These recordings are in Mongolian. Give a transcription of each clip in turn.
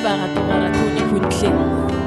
байгаа дугаараа түүнийг хүндлээ.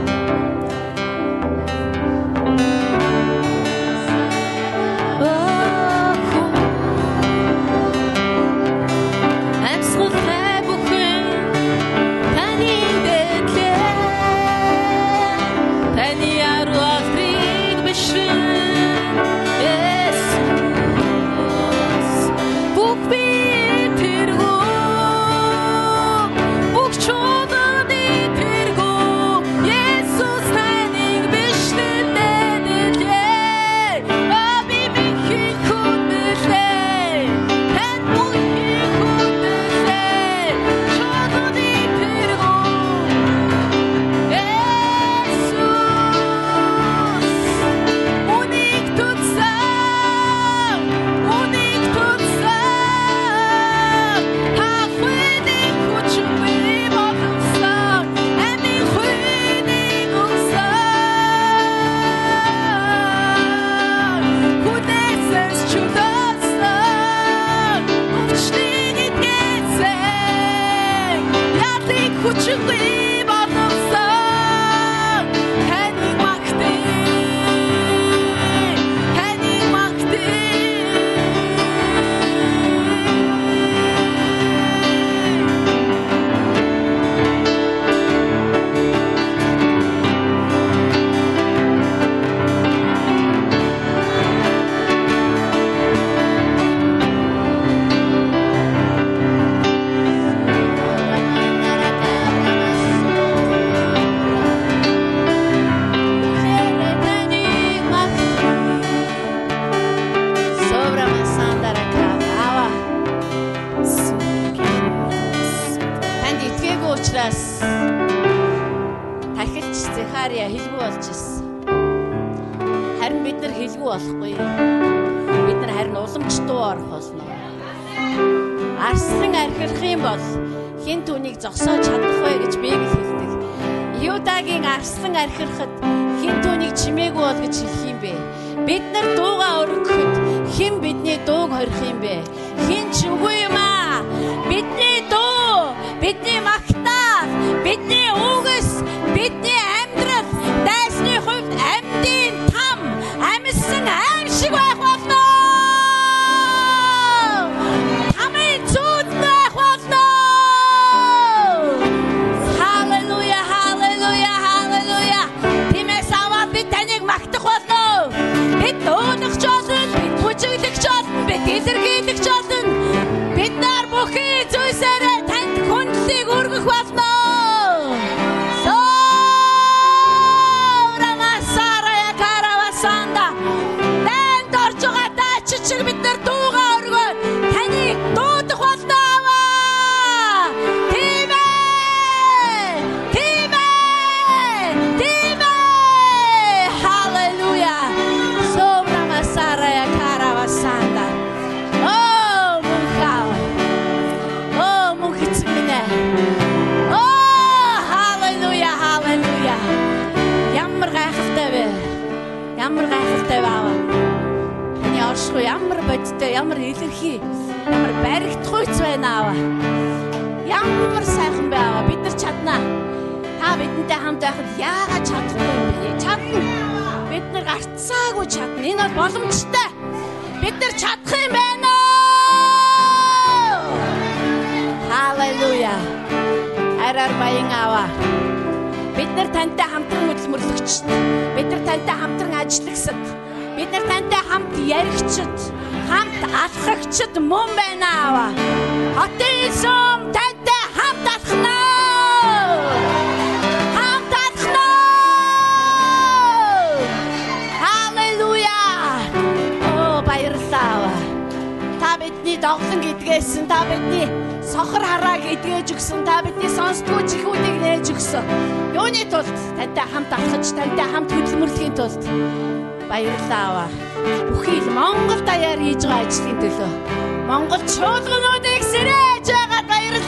Зогсоож чадах вэ гэж Библи хэлдэг. Юдагийн арслан архирахад хэн түүнийг чимээгүй бол гэж хэлэх юм бэ? Бид нар дуугаа өргөхөд хэн бидний дууг хорих юм бэ? Хэн ч үгүй юм аа. Бидний дуу, бидний магтаал, бидний үгс, бидний амьдрал дайсны хувьд амьдын там, амьсан аим шиг байх болно. Илэрхийлэгч олон бид нар бүхий зүйлсээрээ танд хүндлийг өргөх болно. Сорамасарая каравасанда танд орж байгаа даач чиг бид нар дуугаа өргөө таныг дуудах болно. Тийм ээ. Халелуя. Сорамасарая каравасанда. Ямар гайхалтай баава. Таны оршихуй ямар бодтой, ямар илэрхий, ямар баригдахуйц байна аава. Ямар сайхан баава. Бид нар чаднаа. Та бидэнтэй хамт байхад яагаад чадахгүй юм бэ? Чадна. Бид нар гарцаагүй чадна. Энэ бол боломжтой. Бид нар чадах юм байна. Халелуя. Араар баян аава. Бид нар тантай хамтран хөдөлмөрлөгчд, бид нар тантай хамтран ажиллагсад, бид нар тантай хамт яригчд, хамт алхагчд мөн байна аава. Хотын сум тантай хамт алхнаа. Хамт алхнаа. Халелуя. Баярлалаа. Та бидний доглон гэдгээсэн, та бидний сохор харааг эдгэж өгсөн, та бидний сонсдгоо чихүүдийг нээж өгсөн. Юуны тулд тантай хамт алхаж, тантай хамт хөдөлмөрлөхийн тулд баярлалаа. Бүхий л Монгол даяар хийж байгаа ажлын төлөө, Монгол чуулгануудыг сэрэж байгаад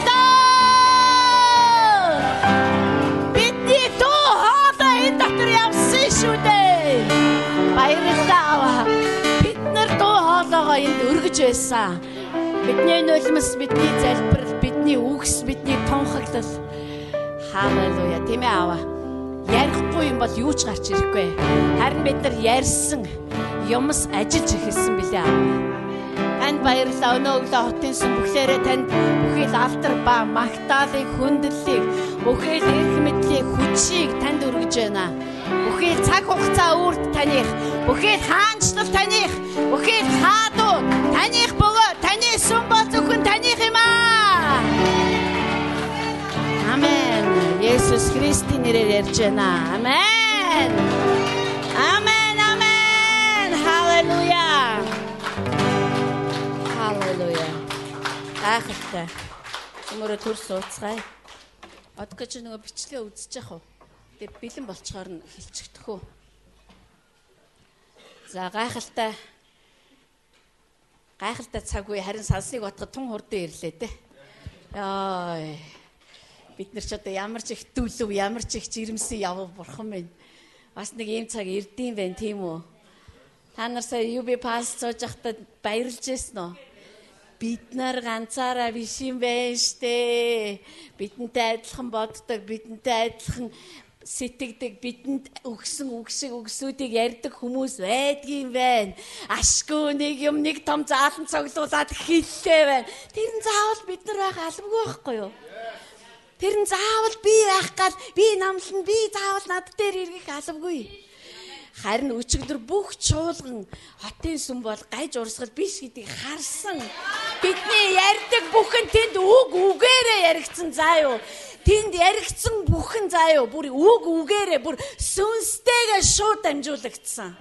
баярлалаа. Бидний дуу хоолой энэ дотор явсан шүү дээ. Баярлалаа. Бид нар дуу хоолойгоо энд өргөж байсан. Бидний нулимс, бидний залбирал, бидний үгс, бидний тунхаглал Халелуя. Тийм ээ аваа. Ярихгүй юм бол юу ч гарч ирэхгүй. Харин бид нар ярьсан юмс ажиллаж эхэлсэн билээ аваа. Танд баярлалаа. Өнөө өглөө хотын сүмбүхлээрээ танд бүхэл алдар ба магтаалыг, хүндлэлийг, бүхэл эрх мэдлийг, хүчийг танд өргөж байна. Бүхэл цаг хугацаа үрд таних, бүхэл хаанчлал таних, бүхэл хаадууд таних бөгөөд таны сүм бол зөвхөн таних юм аа. Амен. Есүс Христийн нэрээр ярьж байна. Амен. Амен. Амен. Халелуя. Халелуя. Гайхалтай. Өмөрө төр сууцгаая. Одгож нөгөө бичлэгээ үзэж яах вэ? Тэгээ бэлэн болчоор нь хилчигдэх үү. За гайхалтай цаг үе харин сансныг батгад тун хурдан ирлээ те. Яа. Бид нар ч одоо ямар ч их дүүлв, ямар ч их жирэмсэн яваа бурхан минь. Бас нэг ийм цаг ирдэм байх тийм үү? Та нар сая UB пас цоож ахтад баярлж байсан уу? Бид нар ганцаараа биш юм байна штэ. Бидэнтэй адилхан боддог, бидэнтэй адилхан сэтгэдэг, бидэнд өгсөн үгсүүдийг ярьдаг хүмүүс байдгийн байна. Ашгүй нэг юм нэг том заалан цоглуулад хэллээ байна. Тэр нь заавал бид нар байх албагүй байхгүй юу? Тэр нь заавал би байх гал би намлан би заавал над дээр иргэх албагүй. Харин өчигдөр бүх чуулган хотын сүм бол гайж урсгал биш гэдгийг харсан. Бидний ярьдаг бүхэн тэнд үг үгээрээ яригдсан заа юу. Тэнд яригдсан бүхэн заа юу. Бүр үг үгээрээ бүр сүнстэйгээ шууд дамжуулагдсан.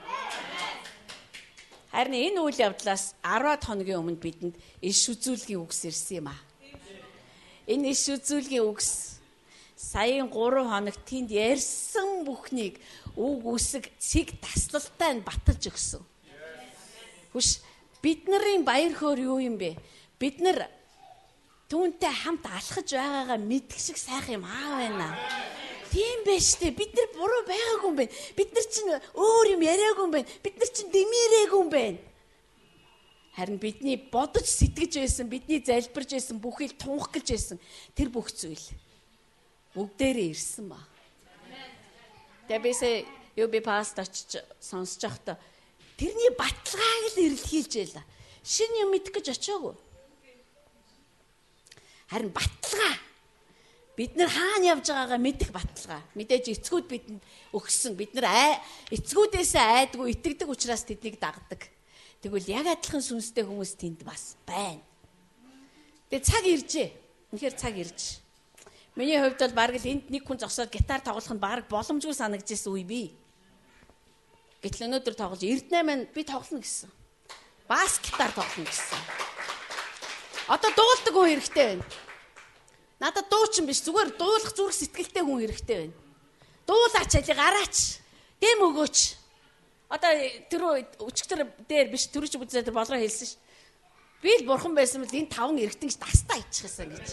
Харин энэ үйл явдлаас 10 хоногийн өмнө бидэнд иш үзүүлгийн үгс ирсэн юм аа. Энэ иш үзүүлгийн үгс саяын 3 хоног тэнд ярьсан бүхнийг үг үсэг цэг таслалтай нь баталж өгсөн. Хүш бид нарын баяр хөөр юу юм бэ? Бид нар түүнтэй хамт алхаж байгаагаа мэдэх шиг сайхан юм аа байна. Тийм байж тээ бид нар буруу байгаагүй юм байна. Бид нар чинь өөр юм яриаггүй юм байна. Бид нар чинь дэмэрээгүй юм байна. Харин бидний бодож сэтгэж байсан, бидний залбирж байсан, бүхэл тунх гэлж байсан тэр бүх зүйл бүгдээрээ ирсэн ба. Тэбэсээ UB паст очиж сонсож байхдаа тэрний баталгааг л ирэлхийлж байла. Шинэ юм мэдэх гэж очиагүй. Харин баталгаа бид нар хаана явж байгаагаа мэдэх баталгаа. Мэдээж эцгүүд бидэнд өгсөн. Бид нар эцгүүдээсээ айдгүй итгэдэг учраас тэднийг дагдаг. Тэгвэл яг адилхан сүнстэй хүмүүс тэнд бас байна. Тэгээ цаг иржээ. Үнэхээр цаг ирж. Миний хувьд бол бараг л энд нэг хүн зогсоод гитар тоглох нь бараг боломжгүй санагдчихсэн үе бий. Гэтэл өнөөдөр тоглож Эрдэнэ маань би тоглоно гэсэн. Бас гитар тоглоно гэсэн. Одоо дуулдаг хүн хэрэгтэй байна. Надад дуучин биш зүгээр дуулах зүрх сэтгэлтэй хүн хэрэгтэй байна. Дуулаач алийг гараач. Дэм өгөөч. Одоо тэр өчигдөр дээр биш төрөж үзээ тэр болроо хэлсэн ш. Би л бурхан байсан бол энэ 5 эргэтэн гэж тастаа иччихсэн гэж.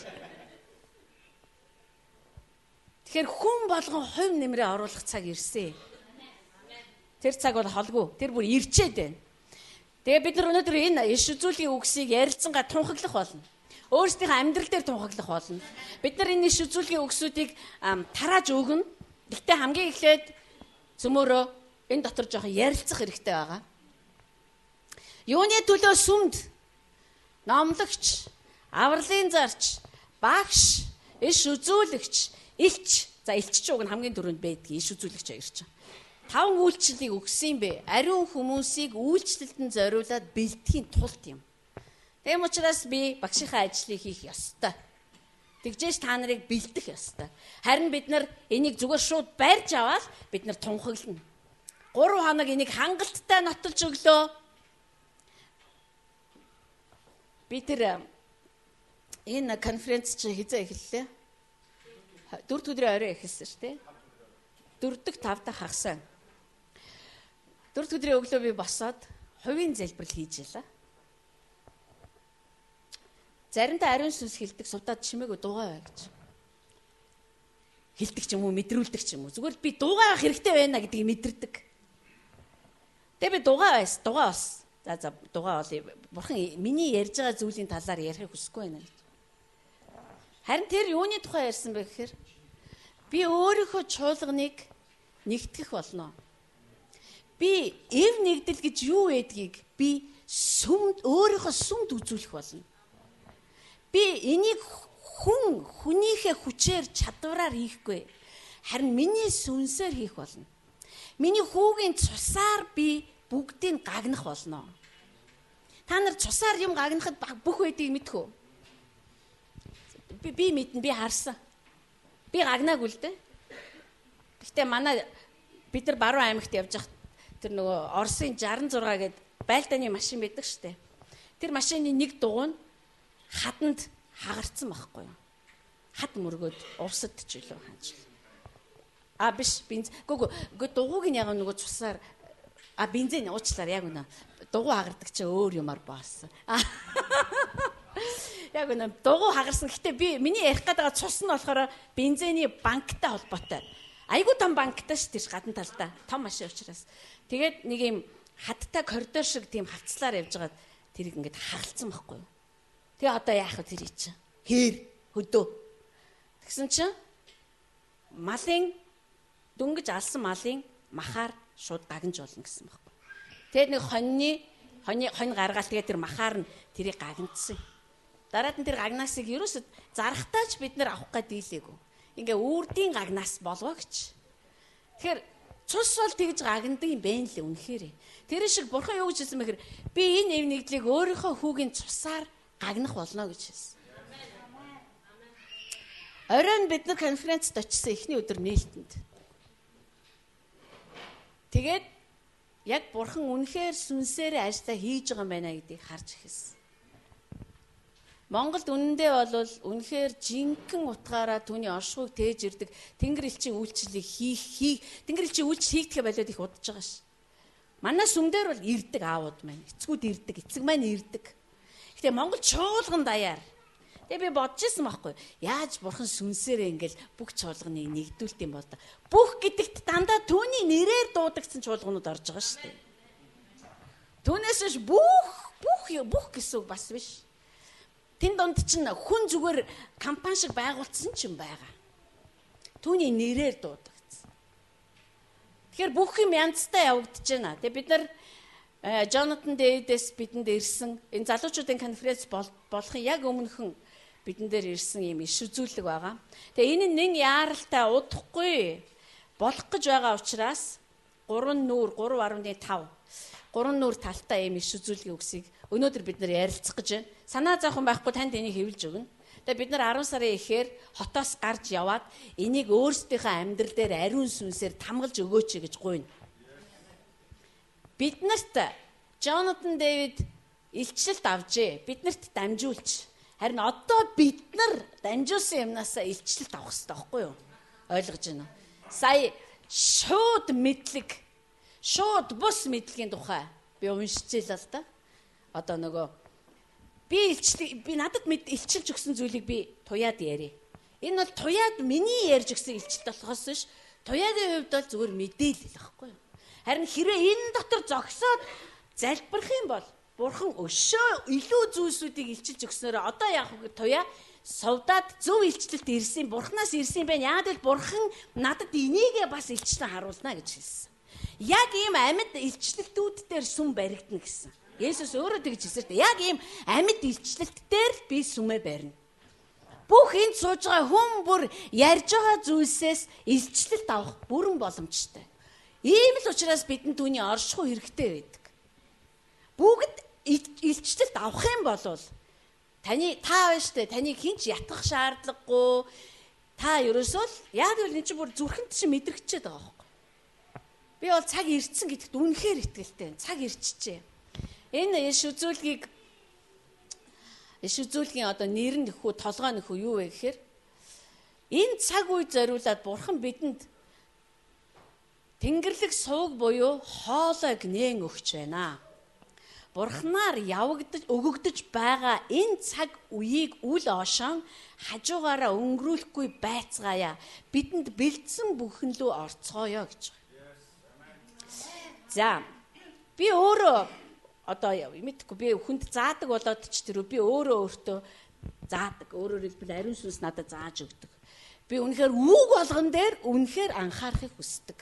Тэгэхээр хүн болгон хувь нэмрээ оруулах цаг ирсэн. Тэр цаг бол холгүй. Тэр бүр ирчээд байна. Тэгээ бид нар өнөөдөр энэ иш үзүүлгийн үгсийг ярилцсангаа тунхаглах болно. Өөрсдийнхөө амьдрал дээр тунхаглах болно. Бид нар энэ иш үзүүлгийн үгсүүдийг тарааж өгнө. Гэхдээ хамгийн эхлээд зөмөрөө энэ дотор жоохон ярилцах хэрэгтэй байгаа. Юуны төлөө сүмд номлогч, авралын зарч, багш, иш үзүүлэгч, илч. За илч ч уг нь хамгийн түрүүнд байдаг иш үзүүлэгч хоёр ч. 5 үйлчлэлийг өгсөн юм бэ. Ариун хүмүүсийг үйлчлэлтэнд зориулаад бэлтгэхийн тулд юм. Тэм учраас би багшийнхаа ажлыг хийх ёстой. Тэгжээж та нарыг бэлдэх ёстой. Харин бид нар энийг зүгээр шууд барьж аваад бид нар тунхаглана. 3 хоног энийг хангалттай нотолж өглөө. Би тэр энэ конференц чи хизээ эхэллээ. 4 өдрийн орой эхэлсэн шүү дээ. 4 дахь 5 дахь хагасаа. 4 өдрийн өглөө би босоод хувийн залбирал хийж ялаа. Заримдаа ариун сүнс хилдэг сувдаад чимээгүй дуугаа бай гэж. Хилдэг ч юм уу, мэдрүүлдэг ч юм уу. Зүгээр би дуугаа авах хэрэгтэй байна гэдгийг мэдэрдэг. Тэгээ би дуугаа байс, дуугаа бас. За дуугаа бол бурхан миний ярьж байгаа зүйлийн талаар ярихыг хүсэхгүй байна гэж. Харин тэр юуны тухай ярьсан бэ гэхээр Би өөрийнхөө чуулганыг нэгтгэх болно. Би эв нэгдэл гэж юу байдгийг би өөрийнхөө сүмд үзүүлэх болно. Би энийг хүнийхээ хүчээр чадвараар хийхгүй. Харин миний сүнсээр хийх болно. Миний хүүгийн цусаар би бүгдийг гагнах болно. Та нар цусаар юм гагнахад бүх байдгийг мэдэх үү? Би мэднэ, би харсан. Би гагнаагүй л дээ. Гэхдээ бид нар Баруун аймагт явж хат тэр нөгөө Оросын 66 гээд байлдааны машин байдаг штэ. Тэр машины нэг дугуй нь хаданд хагарцсан байхгүй юу? Хад мөргөөд увсад ч илүү хаач. Биш бенз. Гү дугуйг нь яг нөгөө цусаар бензин уучлаар яг үнэ. Дугуй хагардаг чи өөр юмар баасан. Яг үнэ дугуй хагарсан. Гэтэ миний ярих гэдэг цус нь болохоор бензиний банктай холбоотой. Айгуу том банктай ш тийш гадна талдаа. Том машин учраас. Тэгээд нэг юм хадтай коридор шиг тийм хавцлаар явж байгаад тэрийг ингээд хагалцсан байхгүй юу? Тэгээ одоо яах вэ тэр чинь? Хээр хөдөө. Тэгсэн чинь малын дөнгөж алсан малын махаар шууд гагнж болно гэсэн байхгүй. Тэгээд нэг хонь гаргаал тэгээд тэр махаар нь тэрийг гагнцсан. Дараад нь тэр гагнаасыг ерөөсөд зарахтаач бид нэр авах гээд дийлээгүй. Ингээ үрдийн гагнаас болов гэж. Тэгэхээр цус бол тэгж гагнадаг юм бэ л үнэхээр. Тэр шиг бурхан юу гэж хэлсэн мэхээр би энэ эв нэгдлийг өөрийнхөө хүүгийн цусаар гагнах болно гэж хэлсэн. Оройн бид нар конференцд очсон эхний өдөр нээлтэнд. Тэгээд яг бурхан үнэхээр сүнсээрээ ажиллаа хийж байгаа юм байна гэдгийг харж эхэлсэн. Монголд үнэндээ бол үнэхээр жинхэнэ утгаараа түүний оршихуйг тээж ирдэг Тэнгэр элчийн үйлчлэлийг хийх Тэнгэр элчийн үйлчлэл хийгдэхэ болоод их удаж байгаа ш. Манай сүмдэр бол ирдэг аауд маань, эцгүүд ирдэг, эцэг маань ирдэг. Гэтэ Монгол чуулган даяар. Тэгээ би бодож ирсэн байхгүй. Яаж бурхан сүнсээрээ ингээл бүх чуулганыг нэгдүүлт юм бол та. Бүх гэдэгт дандаа түүний нэрээр дуудагдсан чуулганууд орж байгаа шүү дээ. Түүнээс биш бүх гэсэн үг бас биш. Тэн донд чинь хүн зүгээр компани шиг байгуулсан ч юм байгаа. Түүний нэрээр дуудагдсан. Тэгэхээр бүх юм янзтай явагдаж байна. Тэгээ бид нар Jonathan David-с бидэнд ирсэн энэ залуучуудын конференц болохын яг өмнөхөн бидэн дээр ирсэн юм иш үзүүлэг байгаа. Тэгээ энэ нэг яаралтай удахгүй болох гэж байгаа учраас 3 нүүр 3.5 талтай юм иш үзүүлгийн үгсийг өнөөдөр бид нар ярилцах гэж байна. Санаа зовхон байхгүй танд энийг хэвлэж өгнө. Тэгээ бид нар 10 сарын эхээр хотоос гарч яваад энийг өөрсдийнхөө амьдрал дээр ариун сүнсээр тамгалж өгөөч гэж гуйна. Биднэрт Jonathan David илчлэлт авжээ. Биднэрт дамжуулж. Харин одоо бид нар дамжуулсан юмнасаа илчлэлт авах хэрэгтэй байхгүй юу? Ойлгож байна уу? Сая шууд мэдлэг, шууд бус мэдлэгийн тухай би уншижээ л да. Одоо нөгөө би надад илчилж өгсөн зүйлийг би туяад ярив. Энэ бол туяад миний ярьж өгсөн илчилт болохоос биш. Туяагийн хувьд бол зүгээр мэдээлэл байхгүй юу? Харин хэрвээ энэ дотор зогсоод залбирх юм бол бурхан өшөө илүү зүйлсүүдийг илчилж өгснөөр одоо яах вэ туяа сувдаад зөв илчлэлт ирсэн бурханаас ирсэн юм байна. Яг л бурхан надад энийгээ бас илчлэн харуулна гэж хэлсэн. Яг ийм амьд илчлэлтүүд дээр сүм баригдана гэсэн. Есүс өөрөө тэгж хэлсэн шүү дээ. Яг ийм амьд илчлэлт дээр би сүмээ барина. Бүх энд сууж байгаа хүн бүр ярьж байгаа зүйлсээс илчлэлт авах бүрэн боломжтой. Ийм л учраас бидэнд түүний оршихуй хэрэгтэй байдаг. Бүгд илчлэлт авах юм бол та байна штэ таныг хинч ятгах шаардлагагүй. Та ерөөсөө л яг л энэ чинь бүр зүрхэнд чинь мэдрэгчээд байгаа байхгүй. Би бол цаг ирцэн гэдэгт үнэхээр итгэлтэй. Цаг ирчихжээ. Энэ иш үзүүлгийн одоо нэр нь нөхөө толгой нөхөө юу вэ гэхээр энэ цаг үед зориулаад бурхан бидэнд Тэнгэрлэг сувг буюу хоолойг нээн өгч байна. Бурханаар өгөгдөж байгаа энэ цаг үеийг үл оошон хажуугаараа өнгөрүүлэхгүй байцгаая. Бидэнд бэлдсэн бүхэн лөө орцгоё гэж байна. За би өөрөө одоо мэдхгүй би хүнд заадаг болоод ч тэр би өөртөө заадаг. Өөрөөр хэлбэл ариун сүнс надад зааж өгдөг. Би үнэхээр үг болгон дээр үнэхээр анхаарахыг хүсдэг.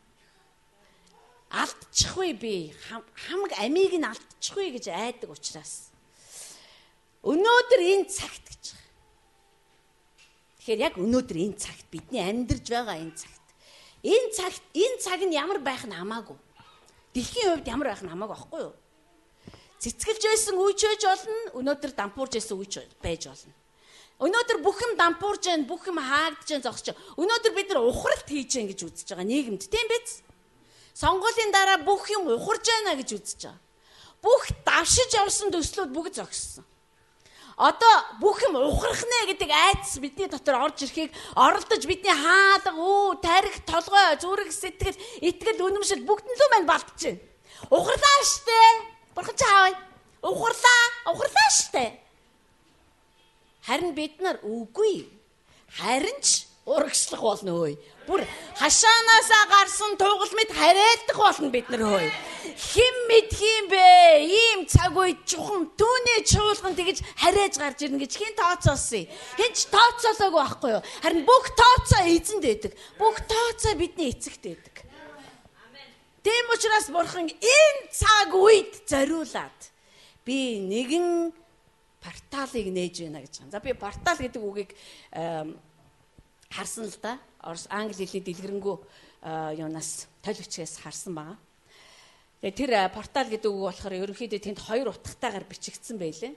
Алдчихгүй би хамаг амийг нь алдчихгүй гэж айдаг учраас. Өнөөдөр энэ цагт гэж. Тэгэхээр яг өнөөдөр энэ цагт бидний амьдарч байгаа энэ цагт. Энэ цаг нь ямар байх нь хамаагүй. Дэлхийн хувьд ямар байх нь хамаагүй байхгүй юу? Цэцгэлж байсан үеч байж болно, өнөөдөр дампуурж байсан үеч байж болно. Өнөөдөр бүх юм дампуурж जैन, бүх юм хаагдж जैन зогсож. Өнөөдөр бид нар ухралт хийж जैन гэж үзэж байгаа нийгэмд, тийм биз? Сонгуулийн дараа бүх юм ухарж байна гэж үзэж байгаа. Бүх давшиж явсан төслүүд бүгд зогссон. Одоо бүх юм ухрах нэ гэдэг айдас бидний дотор орж ирэхийг оролдож бидний хаалга, тарих, толгой, зүрх, сэтгэл, итгэл, үнэмшил бүгд нь лөө мань балтж байна. Ухарлаа штэ. Бурхан чаавь. Ухарлаа штэ. Харин бид нар үгүй. Харин ч урагшлах болно өөй. Бүр хашаанаасаа гарсан тугал мэд харайлдах болно бид нар өөй. Хэн мэдх юм бэ? Ийм цаг үед чухам түүний чуулган тэгж харайж гарч ирнэ гэж хэн тооцоолсон юм? Хэн ч тооцоолоогүй байхгүй юу? Харин бүх тооцоо эзэнд байдаг. Бүх тооцоо бидний эцэгт байдаг. Тийм учраас бурхан энэ цаг үед зориулаад би нэгэн порталыг нээж байна гэж байна. За би портал гэдэг үгийг харсан л да. Англи хэлний дэлгэрэнгүй юунаас толигчгээс харсан байгаа. Тэгээ тэр портал гэдэг үг болохоор ерөнхийдөө тэнд 2 утгатайгаар бичигдсэн байлээ.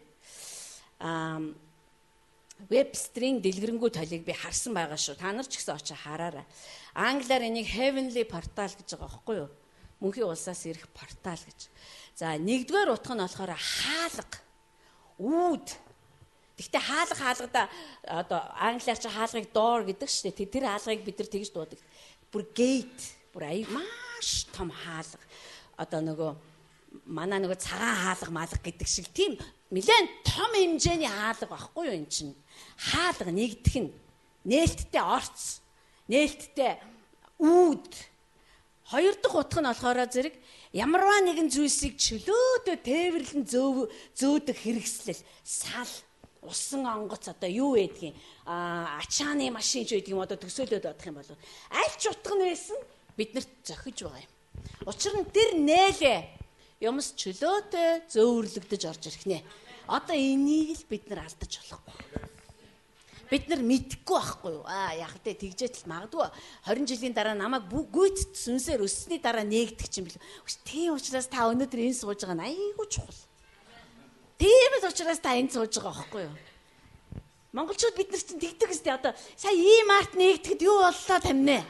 Вебстрийн дэлгэрэнгүй толиг би харсан байгаа шүү. Та нар ч гэсэн очиж хараарай. Англиар энийг heavenly portal гэж байгаа байхгүй юу? Мөнхийн улсаас ирэх портал гэж. За нэгдүгээр утга нь болохоор хаалга. Үүд. Гэхдээ хаалгада одоо англиар чи хаалгыг door гэдэг шүү дээ. Тэр хаалгыг бид нар тэгж дуудаг. Бүр gate, бүр маш том хаалга. Одоо нөгөө манай нөгөө цагаан хаалга гэдэг шиг тийм нэлээд том хэмжээний хаалга байхгүй юу эн чинь. Хаалга нэгдэх нь нээлттэй орц, нээлттэй үүд. Хоёр дахь утга нь болохоор зэрэг ямарваа нэгэн зүйлсийг чөлөөдөө тээвэрлэн зөөдөг хэрэгслэл, сал, усан онгоц одоо юу байдгийг ачааны машин ч байдгийг одоо төсөөлөд бодох юм бол аль ч утга нь байсан биднэрт зохиж байгаа юм. Учир нь тэр нээлээ юмс чөлөөтэй зөөвөрлөгдөж орж ирэх нэ. Одоо энийг л бид нар алдаж болохгүй. Бид нар мэдэхгүй байхгүй юу? Яг тэ тэгжээтэл магадгүй 20 жилийн дараа намайг гүйцэд сүнсээр өссөний дараа нээгдэх юм бэл. Тийм учраас та өнөөдөр энэ сууж байгаа нь айгүй чухал. Тийм л учраас та энэ сууж байгаа байхгүй юу? Монголчууд бид нар чинь тэгдэг гэстэй одоо сая ийм арт нээгдэхэд юу боллоо таминэ?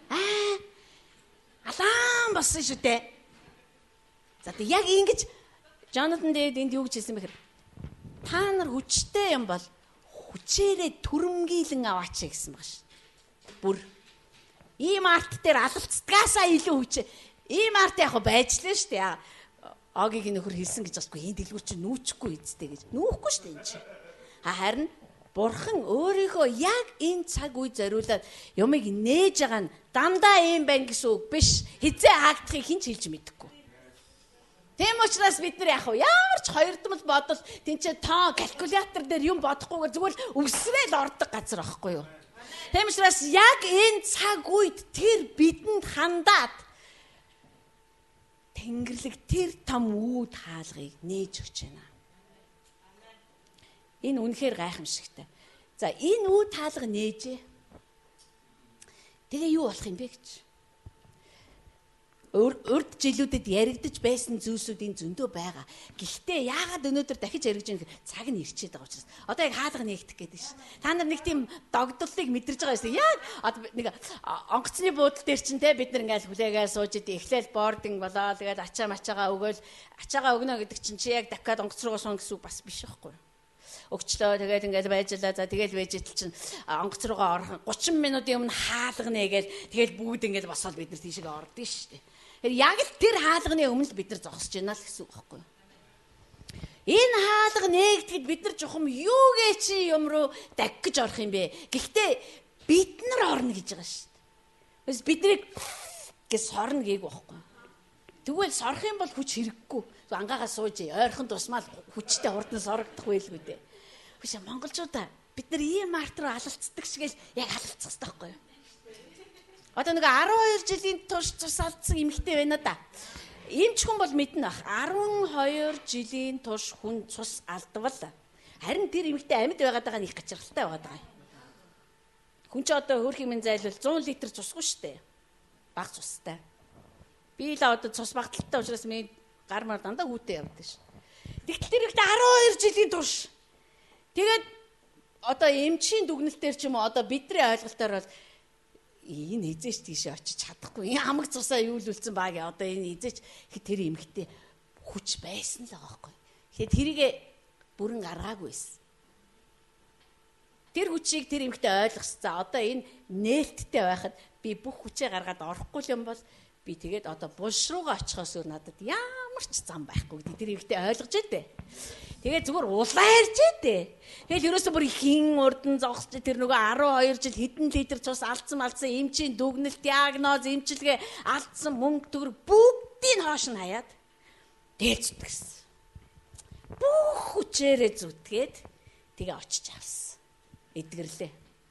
Алаан болсон шүү дээ. За тэг яг ингэж Jonathan David энд юу гэж хэлсэн бэхээр та нар хүчтэй юм бол хүчээрээ түрэмгийлэн аваач гэсэн баг ш. Бүр ийм арт дээр алалцдгаасаа илүү хүчээ. Ийм арт яг байж лээ ш. Огийн нөхөр хэлсэн гэж басгүй энэ дэлгүүр чинь нүүчихгүй эцтэй гэж. Нүүхгүй ш энэ чинь. Харин бурхан өөрийнхөө яг энэ цаг үе зориулаад юмыг нээж байгаа нь дандаа ийм байна гэсэн үг биш. Хизээ хаагдахыг хэн ч хэлж мэдэхгүй. Тийм учраас бид нар яг ямар ч хоёрдмол бодол тэнцээ тоо калькулятор дээр юм бодохгүйгээр зүгээр өвсрэл ордог газар байхгүй юу. Тийм учраас яг энэ цаг үед тэр бидэнд хандаад Тэнгэрлэг тэр том үүд хаалгыг нээж өгч байна. Энэ үнэхээр гайхамшигтай. За энэ үүд хаалга нээжээ. Тэгээ юу болох юм бэ гэж. Урд жилүүдэд яригдж байсан зүйлсүүдийн зөндөө байгаа. Гэхдээ яагаад өнөөдөр дахиж яригдж байгаа цаг нь ирчээд байгаа учраас. Одоо яг хаалга нээгдэх гэдэг ш. Та нар нэг тийм догдлыг мэдэрж байгаа юм. Яг нэг онгоцны буудлын дээр чинь те бид нар ингээл хүлээгээ сууж идэв. Эхлээл бординг болоо. Тэгээд ачаагаа өгөөл ачаагаа өгнө гэдэг чинь чи яг дахиад онгоц руугаа суун гэсэн үг бас биш байхгүй юу? Өгчлөө тэгээд ингээл байжлаа. За тэгэл байж идэл чинь онгоц руугаа орох 30 минутын өмнө хаалга нээгээл тэгэл бүгд ингээл босоод бид нар тийшээ ордсон шүү дээ. Яг л тэр хаалганы өмнө бид нар зогсож байна л гэсэн үг байхгүй юу? Энэ хаалга нээгдэхэд бид нар жухам юугээ чи юм руу даггиж орох юм бэ? Гэхдээ бид нар орно гэж байгаа шүү дээ. Бас биднийг гэж сорно гээгүй байхгүй юу? Тэгвэл сорох юм бол хүч хэрэггүй. Ангаагаа сууж ойрхон тусмал хүчтэй хурдан сорогдох байлгүй дээ. Биш монголчуудаа бид нар ийм март руу алалцдаг шиг л яг алалцах хэрэгтэй байхгүй юу? Одоо нэг 12 жилийн турш цус алдсан эмэгтэй байна да. Эмч хүн бол мэднэ бах. 12 жилийн турш хүн цус алдвал харин тэр эмэгтэй амьд байгаадаа их гачирхалтай байгаад байгаа юм. Хүн ч одоо хөрх юм зайлвал 100 литр цусгүй штэ. Баг цустай. Би л одоо цус багталтай учраас миний гар мар дандаа хүүтэй явдаг ш. Тэгтэл тэр ихтэй 12 жилийн турш. Тэгээд одоо эмчийн дүгнэлтээр ч юм уу одоо бидний ойлголтоор бол энэ эзэч тийшээ очиж чадахгүй. Энэ хамаг цусаа юу л үлдсэн баг яа. Одоо энэ эзэч тэр эмэгтэй хүч байсан л байгаа байхгүй. Тэгэхээр тэрийг бүрэн гаргаагүйсэн. Тэр хүчийг тэр эмэгтэй ойлгоцсон. Одоо энэ нээлттэй байхад би бүх хүчээ гаргаад орохгүй юм бол би тэгээд одоо булш руугаа очихоос өөр надад ямар ч зам байхгүй гэдэг тэр эмэгтэй ойлгож идэв. Тэгээд зүгээр улаарж идэв. Тэгэл ерөөсөө бүр хин урдан зогсож тэр нөгөө 12 жил хэдэн литр цус алдсан эмчийн дүгнэлт, диагноз, эмчилгээ алдсан мөнгө төгрөг бүгдийг хоош нь хаяад дээлж зүтгэсэн. Бүх хүчээрээ зүтгээд тэгээ очиж авсан. Эдгэрлээ.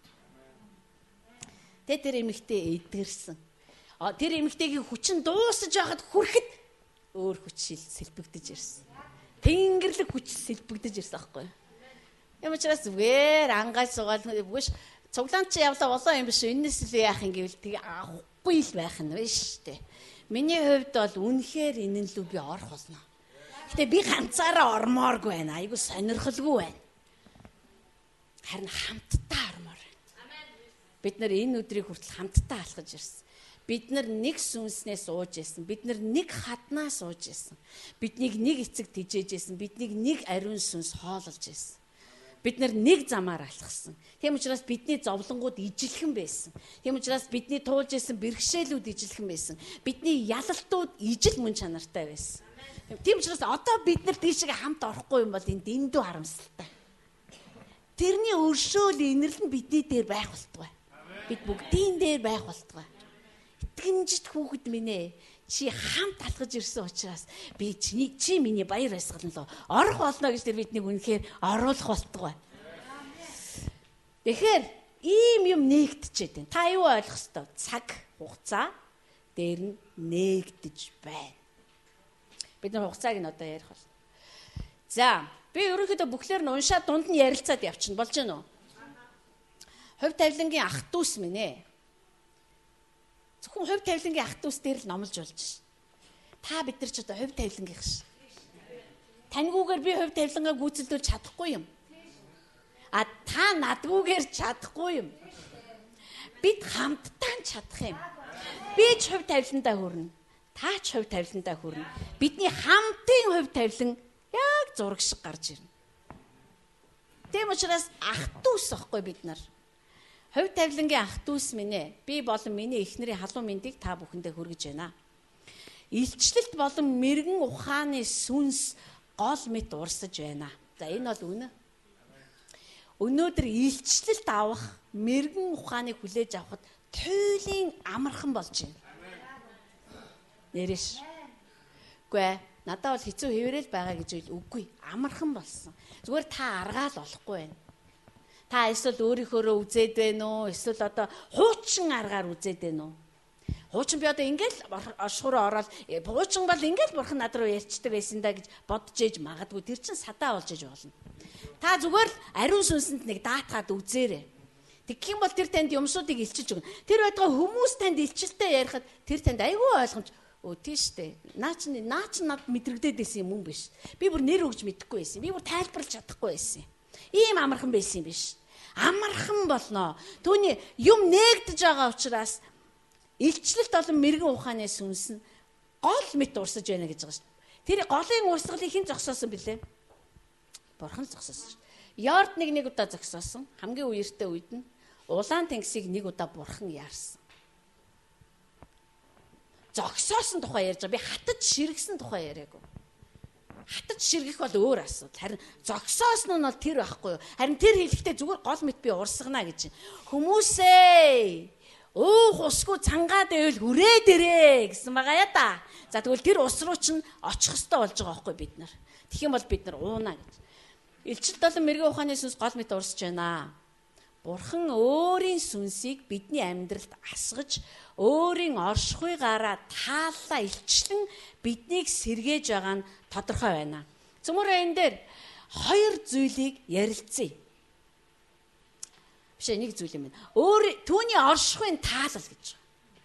Тэр эмэгтэй эдгэрсэн. Тэр эмэгтэйгийн хүчин дуусаж байхад хүрэхэд өөр хүч сэлбэгдэж ирсэн. Тэнгэрлэг хүч сэлбэгдэж ирсэн аахгүй. Юм учраас зүгээр ангай суугаад бүгш цуглаан чи явлаа болоо юм биш энэс л яах юм гэвэл тэгээ авахгүй л байх нь биш үү? Миний хувьд бол үнэхээр энэ лүү би орох болно. Гэтэ би ганцаараа ормооргүй байна. Айгу сонирхолгүй байна. Харин хамтдаа ормоор байна. Бид нар энэ өдрийг хүртэл хамтдаа алхаж ирсэн. Бид нар нэг сүнснээс сууж исэн. Бид нар нэг хаднаа сууж исэн. Биднийг нэг эцэг тижээж исэн. Биднийг нэг ариун сүнс хоололж исэн. Бид нар нэг замаар алхсан. Тийм учраас бидний зовлонгууд ижилхэн байсан. Тийм учраас бидний туулж исэн бэрхшээлүүд ижилхэн байсан. Бидний ялалтууд ижил мөн чанартай байсан. Тийм учраас одоо бид нар тийшээ хамт орохгүй юм бол энэ дэндүү харамсалтай. Тэрний өршөөл инэрлэн бидний дээр байх болтугай. Бид бүгдийн дээр байх болтугай. Итгэмжит хүүхэд минь ээ, чи хамт алхаж ирсэн учраас би чи миний баяр баясгалан орох болно гэж тэр биднийг үнэхээр оруулах болтугай. Тэгэхээр ийм юм нээгдчихэд байна. Та юу ойлгох ёстой? Цаг хугацаа дээр нь нээгдэж байна. Бид нар хугацааг нь одоо ярих болно. За, би ерөнхийдөө бүхлээр нь уншаад дунд нь ярилцаад явчихна. Болж гэнэ үү? Хувь тавилангийн ах дүүс минь ээ. Зөвхөн хувь тавилангийн ах дүүс дээр л номлож болж ш. Та бид нар ч одоо хувь тавилангийнх ш. Таньгүйгээр би хувь тавилангаа гүйцэлдүүлж чадахгүй юм. А та надгүйгээр чадахгүй юм. Бид хамтдаа чадах юм. Би ч хувь тавиландаа хүрнэ. Та ч хувь тавиландаа хүрнэ. Бидний хамтын хувь тавилан яг зураг шиг гарч ирнэ. Тийм учраас ах дүүс ахгүй бид нар. Хувь тавилангийн ах дүүс минь ээ. Би болон миний эхнэрийн халуун мэндийг та бүхэндээ хүргэж байна. Илчлэлт болон мэрэгэн ухааны сүнс гол мэт урсаж байна. За энэ бол үнэ. Өнөөдөр илчлэлт авах, мэрэгэн ухааныг хүлээж авахд туйлын амархан болж байна. Нэрэж. Үгүй надад бол хэцүү хэвээрэл байгаа гэж үгүй. Амархан болсон. Зүгээр та аргаал болохгүй байна. Та эсвэл өөрийнхөөрөө үзээд байна уу? Эсвэл одоо хуучин аргаар үзээд байна уу? Хуучин би одоо ингээл оршихураа ороод хуучин бол ингээл бурхан над руу ярьчдаг байсан да гэж бодож ээж магадгүй тэр чин садаа болж ээж болно. Та зүгээр л ариун сүнсэнд нэг даатгаад үзээрэй. Тэгэх юм бол тэр танд юмсуудыг илчилж өгнө. Тэр байтугай хүмүүс танд илчилтэй ярихад тэр танд айгүй ойлгомж тийштэй. Наа чи над мэдрэгдээд байсан юм биш. Би бүр нэр өгж мэдэхгүй байсан. Би бүр тайлбарлаж чадахгүй байсан. Ийм амархан байсан юм биш. Амархан болноо. Түүний юм нээгдэж байгаа учраас илчлэлт болон мэрэгэн ухааны сүнс нь гол мэт урсаж байна гэж байгаа шүү. Тэр голын урсгалыг хэн зогсоосон бэлээ? Бурхан зогсоосон шүү. Йорд нэг удаа зогсоосон. Хамгийн үертэй үед нь улаан тэнгисийг нэг удаа бурхан яарсан. Зогсоосон тухай ярьж байгаа. Би хатаж ширгсэн тухай яриаггүй. Хатаж ширгэх бол өөр асуудал. Харин зогсоосон нь бол тэр байхгүй юу? Харин тэр хэлэхдээ зүгээр гол мэт би урсгана гэж. Хүмүүсээ уух усгүй цангаа дэвэл хүрээд ирээ гэсэн байгаа я да. За тэгвэл тэр ус руу чинь очих хөстө болж байгаа байхгүй бид нар. Тэгэх юм бол бид нар ууна гэж. Илчил долон мэрэгэн ухааны сүнс гол мэт урсж байна. Бурхан өөрийн сүнсийг бидний амьдралд асгаж, өөрийн оршихуйгаараа тааллаа илчлэн биднийг сэргээж байгаа нь тодорхой байна. Цөмөр энэ дээр хоёр зүйлийг ярилцъя. Биш нэг зүйл юм байна. Түүний оршихуйн таалал гэж.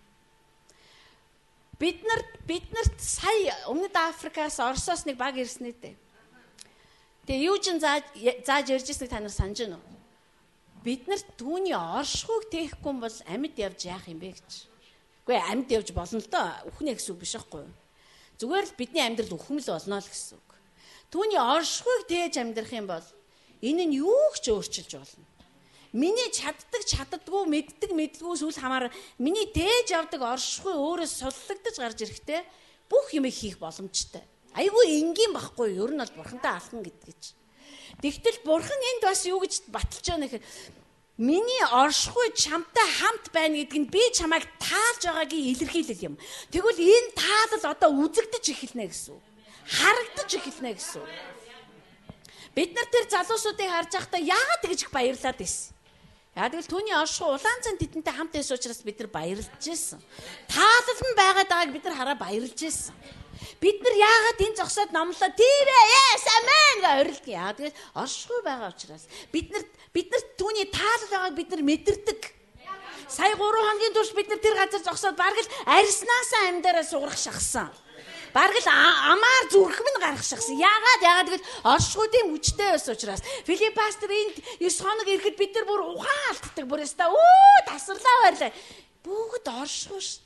Биднэрт сая Өмнөд Африкаас Оросоос нэг баг ирсэн дээ. Тэгээ юу ч зааж ярьж ирснийг та нар санаж байна уу? Бид нарт түүний оршихуйг тээхгүй юм бол амьд явж яах юм бэ гэж. Үгүй амьд явж болно л доо. Үхнэ гэсэн үг биш байхгүй юу? Зүгээр л бидний амьдрал үхмэл болно л гэсэн үг. Түүний оршихуйг тээж амьдрах юм бол энэ нь юу ч өөрчилж болно. Миний чаддаггүй, мэддэггүй сүл хамаараа миний тээж явдаг оршихуй өөрөө суллагдаж гарч ирэхдээ бүх юм хийх боломжтой. Айгүй энгийн байхгүй юу? Ер нь бол бурхантай алхан гэдэг гэж. Тэгтэл бурхан энд бас юу гэж баталж байгаа нөхөр миний оршихуй чамтай хамт байна гэдг нь би чамайг таалж байгаагийн илэрхийлэл юм. Тэгвэл энэ таалал одоо үзэгдэж эхэлнэ гэсэн үг. Харагдаж эхэлнэ гэсэн үг. Бид нар тэр залуусуудыг харж байхдаа яагаад тэгж их баярлаад байсан. Яагаад гэвэл түүний оршихуй улаан цан тэдэнтэй хамт байсан учраас бид нар баярлж байсан. Таалал нь байгаад байгааг бид нар хараа баярлж байсан. Бид нар яагаад энэ зогсоод номлоо тийм ээ yes amen гэж орилдог. Яа тэгээд оршихуй байгаа учраас бид нар түүний таалал байгааг бид нар мэдэрдэг. Сая 3 хоногийн турш бид нар тэр газар зогсоод бараг л арьснаасаа амьдараа сугарах шахсан. Бараг л амаар зүрхэм нь гарах шахсан. Яагаад гэвэл оршихуйдын хүчтэй байсан учраас Филипп пастор энд 9 хоног ирэхэд бид нар бүр ухаалтдаг бүр өстө тасарлаа байрлаа. Бүгд оршихуй шүү.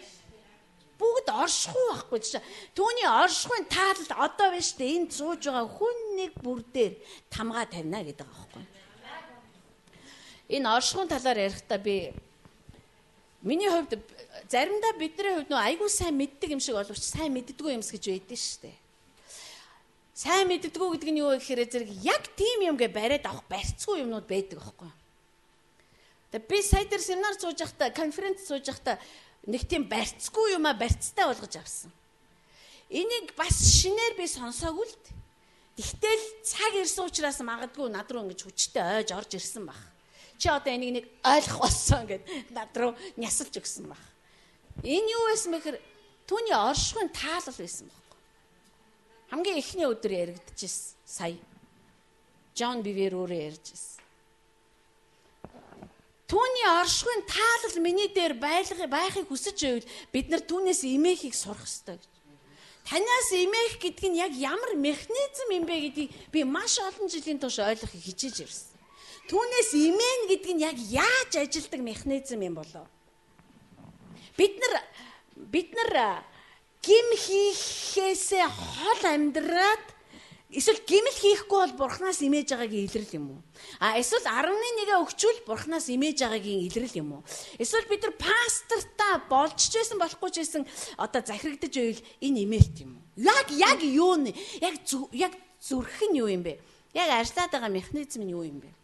Бүгд оршихуй байхгүй ч. Түүний оршихуйн таалал одоо биш дээ. Энд сууж байгаа хүн нэг бүр дээр тамгаа тавина гэдэг байгаа байхгүй. Энэ оршихуйн талаар ярихдаа би миний хувьд заримдаа бидний хувьд нөө айгүй сайн мэддэг юм шиг боловч сайн мэддэггүй юмс гэж байдаг шүү дээ. Сайн мэддэггүй гэдэг нь юу вэ гэхээр зэрэг яг тийм юм гэ бариад авах барьцгүй юмнууд байдаг байхгүй. Тэгээ би сая дээр семинар сууж байхдаа, конференц сууж байхдаа нэг тийм барьцгүй юмаа барьцтай болгож авсан. Энийг бас шинээр би сонсоогүй л дээ. Тэгтэл цаг ирсэн учраас магадгүй над руу ингэж хүчтэй ойж орж ирсэн баг. Чи одоо энийг нэг ойлгох болсон гэд над руу нясалж өгсөн баг. Энэ юу байсан бэ гэхээр түүний оршихуйн таалал байсан баг. Хамгийн эхний өдөр яригдчихсэн сая. Джон Бивер өөрөө ярьжсэн. Түүний оршихуйн таалал миний дээр байхыг хүсэж байвал бид нар түүнээс эмээхийг сурах ёстой гэж. Танаас эмээх гэдэг нь яг ямар механизм юм бэ гэдгийг би маш олон жилийн турш ойлгохыг хичээж ирсэн. Түүнээс эмээн гэдэг нь яг яаж ажилдаг механизм юм болов? Бид нар гим хийхээсээ хол амьдраад эсвэл гимэл хийхгүй бол бурхнаас имэж байгаагийн илрэл юм уу? Эсвэл 11-гээ өгчүүл бурхнаас имэж байгаагийн илрэл юм уу? Эсвэл бид нар пастортаа болж чсэн болохгүй чсэн одоо захирагдаж байвал энэ имэлт юм уу? Яг юу нэ? Яг зүрх нь юу юм бэ? Яг ажиллаад байгаа механизм нь юу юм бэ?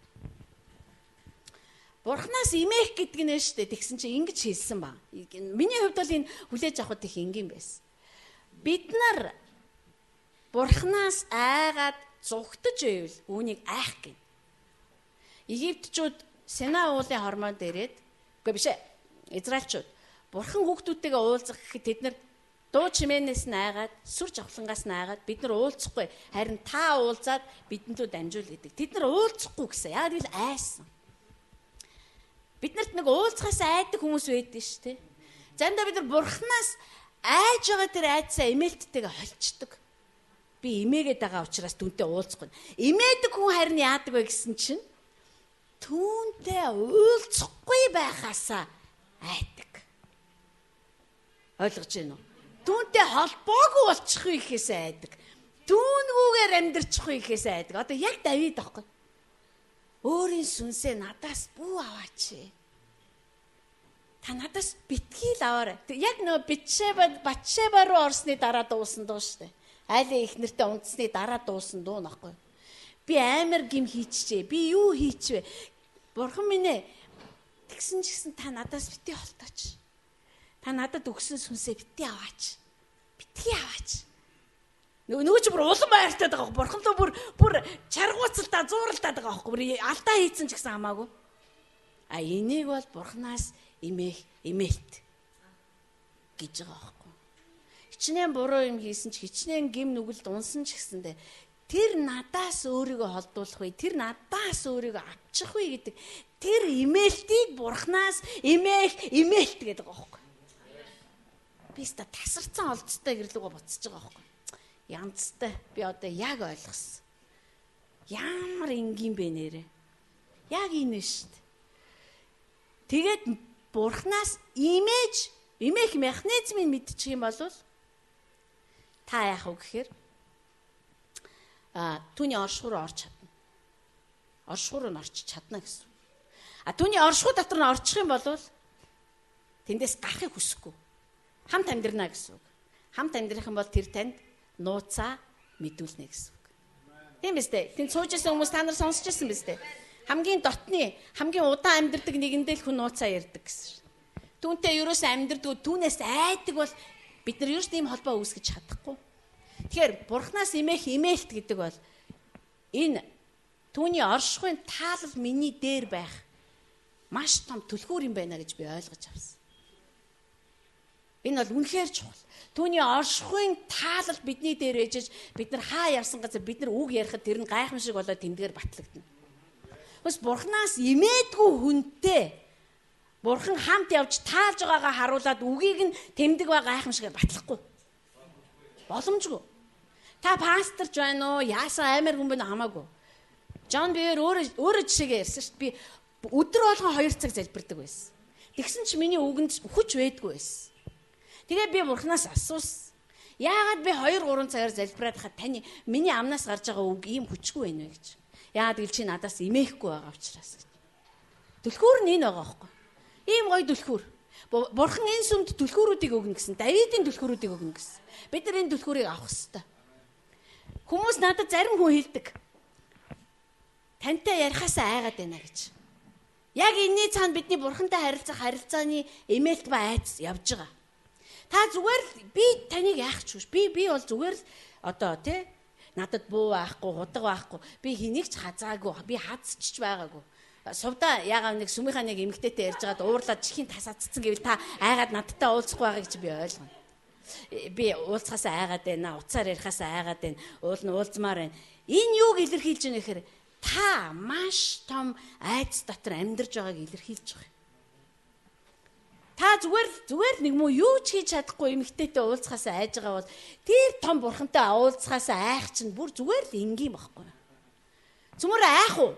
Бурхнаас имэх гэдэг нь шүү дээ. Тэгсэн чинь ингэж хэлсэн ба. Миний хувьд бол энэ хүлээж авахд их энгийн байсан. Бид нар Бурхнаас айгаад зүгтж байвал үүнийг айх гин. Египтчүүд Синай уулын хормонд ирээд үгүй биш ээ. Израильчууд Бурхан хүүхдүүдтэйгээ уулзах гэхэд тэд нар дуу чимээнээс нь айгаад сүр жавхлангаас нь айгаад бид нар уулзахгүй харин та уулзаад бидэнд дамжуул гэдэг. Тэд нар уулзахгүй гэсэн. Яг л айсан. Биднэрт нэг уулзахаас айдаг хүмүүс байдаг шүү дээ. Заримдаа бид нар Бурханаас айж байгаа тэр айдсаа эмээлттэйгээ холчдөг. Би эмээгээд байгаа учраас түүнтэй уулзахгүй. Эмээдэг хүн харин яадаг вэ гэсэн чинь түүнтэй уулзахгүй байхаасаа айдаг. Ойлгож байна уу? Түүнтэй холбоогүй болчих ихээсээ айдаг. Түүнгүүгээр амьдрчих ихээсээ айдаг. Одоо яг Давид аахгүй. Өөрийн сүнсээ надаас бүү аваач. Та надаас битгий л аваарай. Яг нөө Батшеба руу орсны дараа дуусан дуу штэ. Айлын их нэртэй унтсны дараа дуусан дуу нөхгүй. Би амар гим хийчихжээ. Би юу хийчихвэ? Бурхан минь ээ. Тэгсэн ч гэсэн та надаас битгий холтооч. Та надад өгсөн сүнсээ битгий аваач. Битгий аваач. Нөгөө ч бүр улам байртаад байгаа. Бурханлуу бүр чаргууцалтаа зууралтаад байгаа байхгүй. Бүр алдаа хийцэн ч гэсэн хамаагүй. А энийг бол Бурханаас имээлт гэж байгаа байхгүй. Хичнээн буруу юм хийсэн ч хичнээн гим нүгэлд унсан ч гэсэндээ тэр надаас өөрийгөө холдуулах вэ? Тэр надаас өөрийгөө авчих вэ гэдэг тэр имээлтийг Бурханаас имээлт гэдэг байгаа байхгүй. Би ста тасарсан олцтой гэрлүүгөө буцаж байгаа байхгүй. Янзтай би одоо яг ойлгосон. Ямар энгийн бэ нэрэ. Яг энэ шүү дээ. Тэгээд Бурханаас имэх механизмыг мэдчих юм бол та яах вэ гэхээр түүний оршихууруу орч чадна. Оршихууруу нь орчиж чадна гэсэн. Түүний оршихуй дотор нь орчих юм бол тэндээс гарахыг хүсэхгүй. Хамт амьдрна гэсэн үг. Хамт амьдрах юм бол тэр танд нууцаа мэдүүлнэ гэсэн үг. Тийм биз дээ. Тэнд сууж исэн хүмүүс та нар сонсч исэн биз дээ. Хамгийн дотны, хамгийн удаан амьдардаг нэгэндээ л хүн нууцаа ярьдаг гэсэн шүү. Түүнтэй ерөөсөө амьдардаг, түүнээс айдаг бол бид нар ерөөс тийм холбоо үүсгэж чадахгүй. Тэгэхээр Бурханаас имээлт гэдэг бол энэ түүний оршихуйн таалал миний дээр байх маш том түлхүүр юм байна гэж би ойлгож авсан. Энэ бол үнэхээр чухал. Түүний оршихуйн таалал бидний дээр ээжж бид нар хаа явсан газар бид нар үг ярихад тэр нь гайхамшиг болоод тэмдгээр батлагдана. Бас Бурханаас имээдгүй хүнтэй Бурхан хамт явж таалж байгаагаа харуулад үгийг нь тэмдэг ба гайхамшигаар батлахгүй. Боломжгүй. Та пасторч байна уу? Яасан аймаар хүн байна хамаагүй. Джон Бивер өөрөө жишээгээ ярьсан шүү дээ. Би өдөр болгон 2 цаг залбирдаг байсан. Тэгсэн чи миний үгэнд хүч байдгүй байсан. Тэгээ би Бурханаас асуусан. Яагаад би 2-3 цагаар залбираад хахад таны миний амнаас гарч байгаа үг ийм хүчгүй байна вэ гэж. Яагаад гэвэл чи надаас имээхгүй байгаа учраас гэж. Түлхүүр нь энэ байгаа байхгүй. Ийм гоё түлхүүр. Бурхан энэ сүмд түлхүүрүүдийг өгнө гэсэн. Давидын түлхүүрүүдийг өгнө гэсэн. Бид нар энэ түлхүүрийг авах хэрэгтэй. Хүмүүс надад зарим хүн хэлдэг. Тантай ярихаасаа айгаад байна гэж. Яг энэний цаана бидний Бурхантай харилцах харилцааны имээлт ба айц явж байгаа. Та зүгээр л би таныг яах ч биш. Би бол зүгээр л одоо тий надад буу байхгүй, худаг байхгүй. Би хэнийг ч хазаагүй. Би хазчих байгаагүй. Сувда яагаад нэг сүмийнхаа нэг эмэгтэйтэй ярьж байгаад уурлаад чихийн тасаацсан гэвэл та айгаад надтай уулзахгүй байгаа гэж би ойлгоно. Би уулзахаасаа айгаад байна, уцаар ярихаасаа айгаад байна, уул нь уулзмаар байна. Энэ юуг илэрхийлж байна гэхээр та маш том айц дотор амьдарч байгааг илэрхийлж байгаа. Та зүгээр нэг муу юу ч хийж чадахгүй эмэгтэйтэй уулзахаасаа айж байгаа бол тэр том Бурхантай уулзахаасаа айх чинь бүр зүгээр л энгийн байхгүй. Цөмөр айх уу?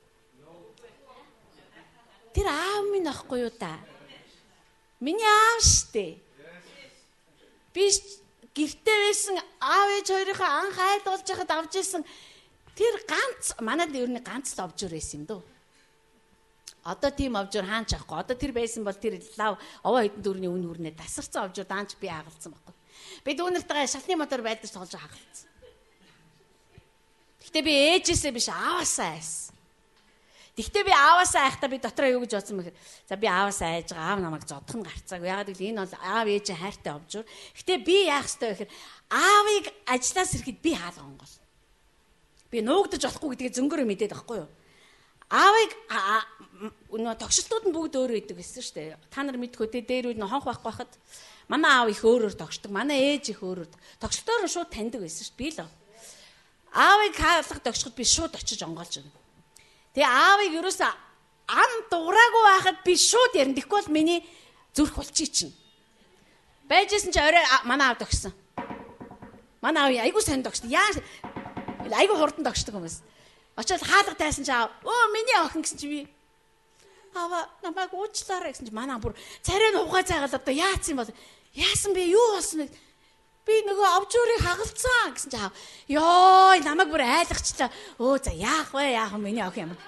Тэр аав минь ахгүй юу та? Миний аав штэ. Би гэртээ байсан аав ээж хоёрынхаа анх айлуулж байхад авч исэн тэр ганц манайд ер нь ганц л овжор байсан юм дөө. Одоо тийм овжор хаач авахгүй. Одоо тэр байсан бол тэр лав овоо хэдэн дөрөвний үн хүрнээ тасарсан овжор даанч би хагалцсан байхгүй. Би дүүнэртэйгээ шалтны мотор байдаж тоглож хагалцсан. Гэхдээ би ээжээсээ биш ааваасаа айсан. Тэгтээ би ааваасаа айхдаа би дотроо юу гэж бодсон бэ гэхээр за би ааваасаа айж байгаа аав намайг зодох нь гарцаагүй. Ягаад гэвэл энэ бол аав ээжийн хайртай овжор. Гэтэ би яах ёстой вэ гэхээр аавыг ажлаас ирэхэд би хаалга онгол. Би нуугдаж болохгүй гэдгийг зөнгөөрөө мэдээд байхгүй юу? Аавыг нөө тогшилтууд нь бүгд өөрөө идэг гэсэн шүү дээ. Та нар мэдхүү те дээр үед хонх байхгүй байхад манай аав их өөрөөр тогшдог. Манай ээж их өөрөөр. Тогшилтоор нь шууд таньдаг байсан шүү дээ. Би л. Аавыг хаалга тогшоход би шууд очиж онгоолж өгнө. Тэгээ аавыг ерөөсөө ам дуураагүй байхад би шууд ярина. Тэгэхгүй бол миний зүрх булчий чинь. Байжсэн чи орой манай аав тогшсон. Манай аав айгуу сайн тогшдог. Айгуу хурдан тогшдог юм байна. Очоод хаалга тайсан чи аав миний охин гэсэн чи би аваа намайг уучлаарай гэсэн чи манай бүр царай нь ухаа цайгаал одоо яац юм бол яасан бэ юу болсон бэ? Би нөгөө овжоорыг хагалцсан гэсэн чи аав ёо намайг бүр айлгчлаа. За яах вэ миний охин юм.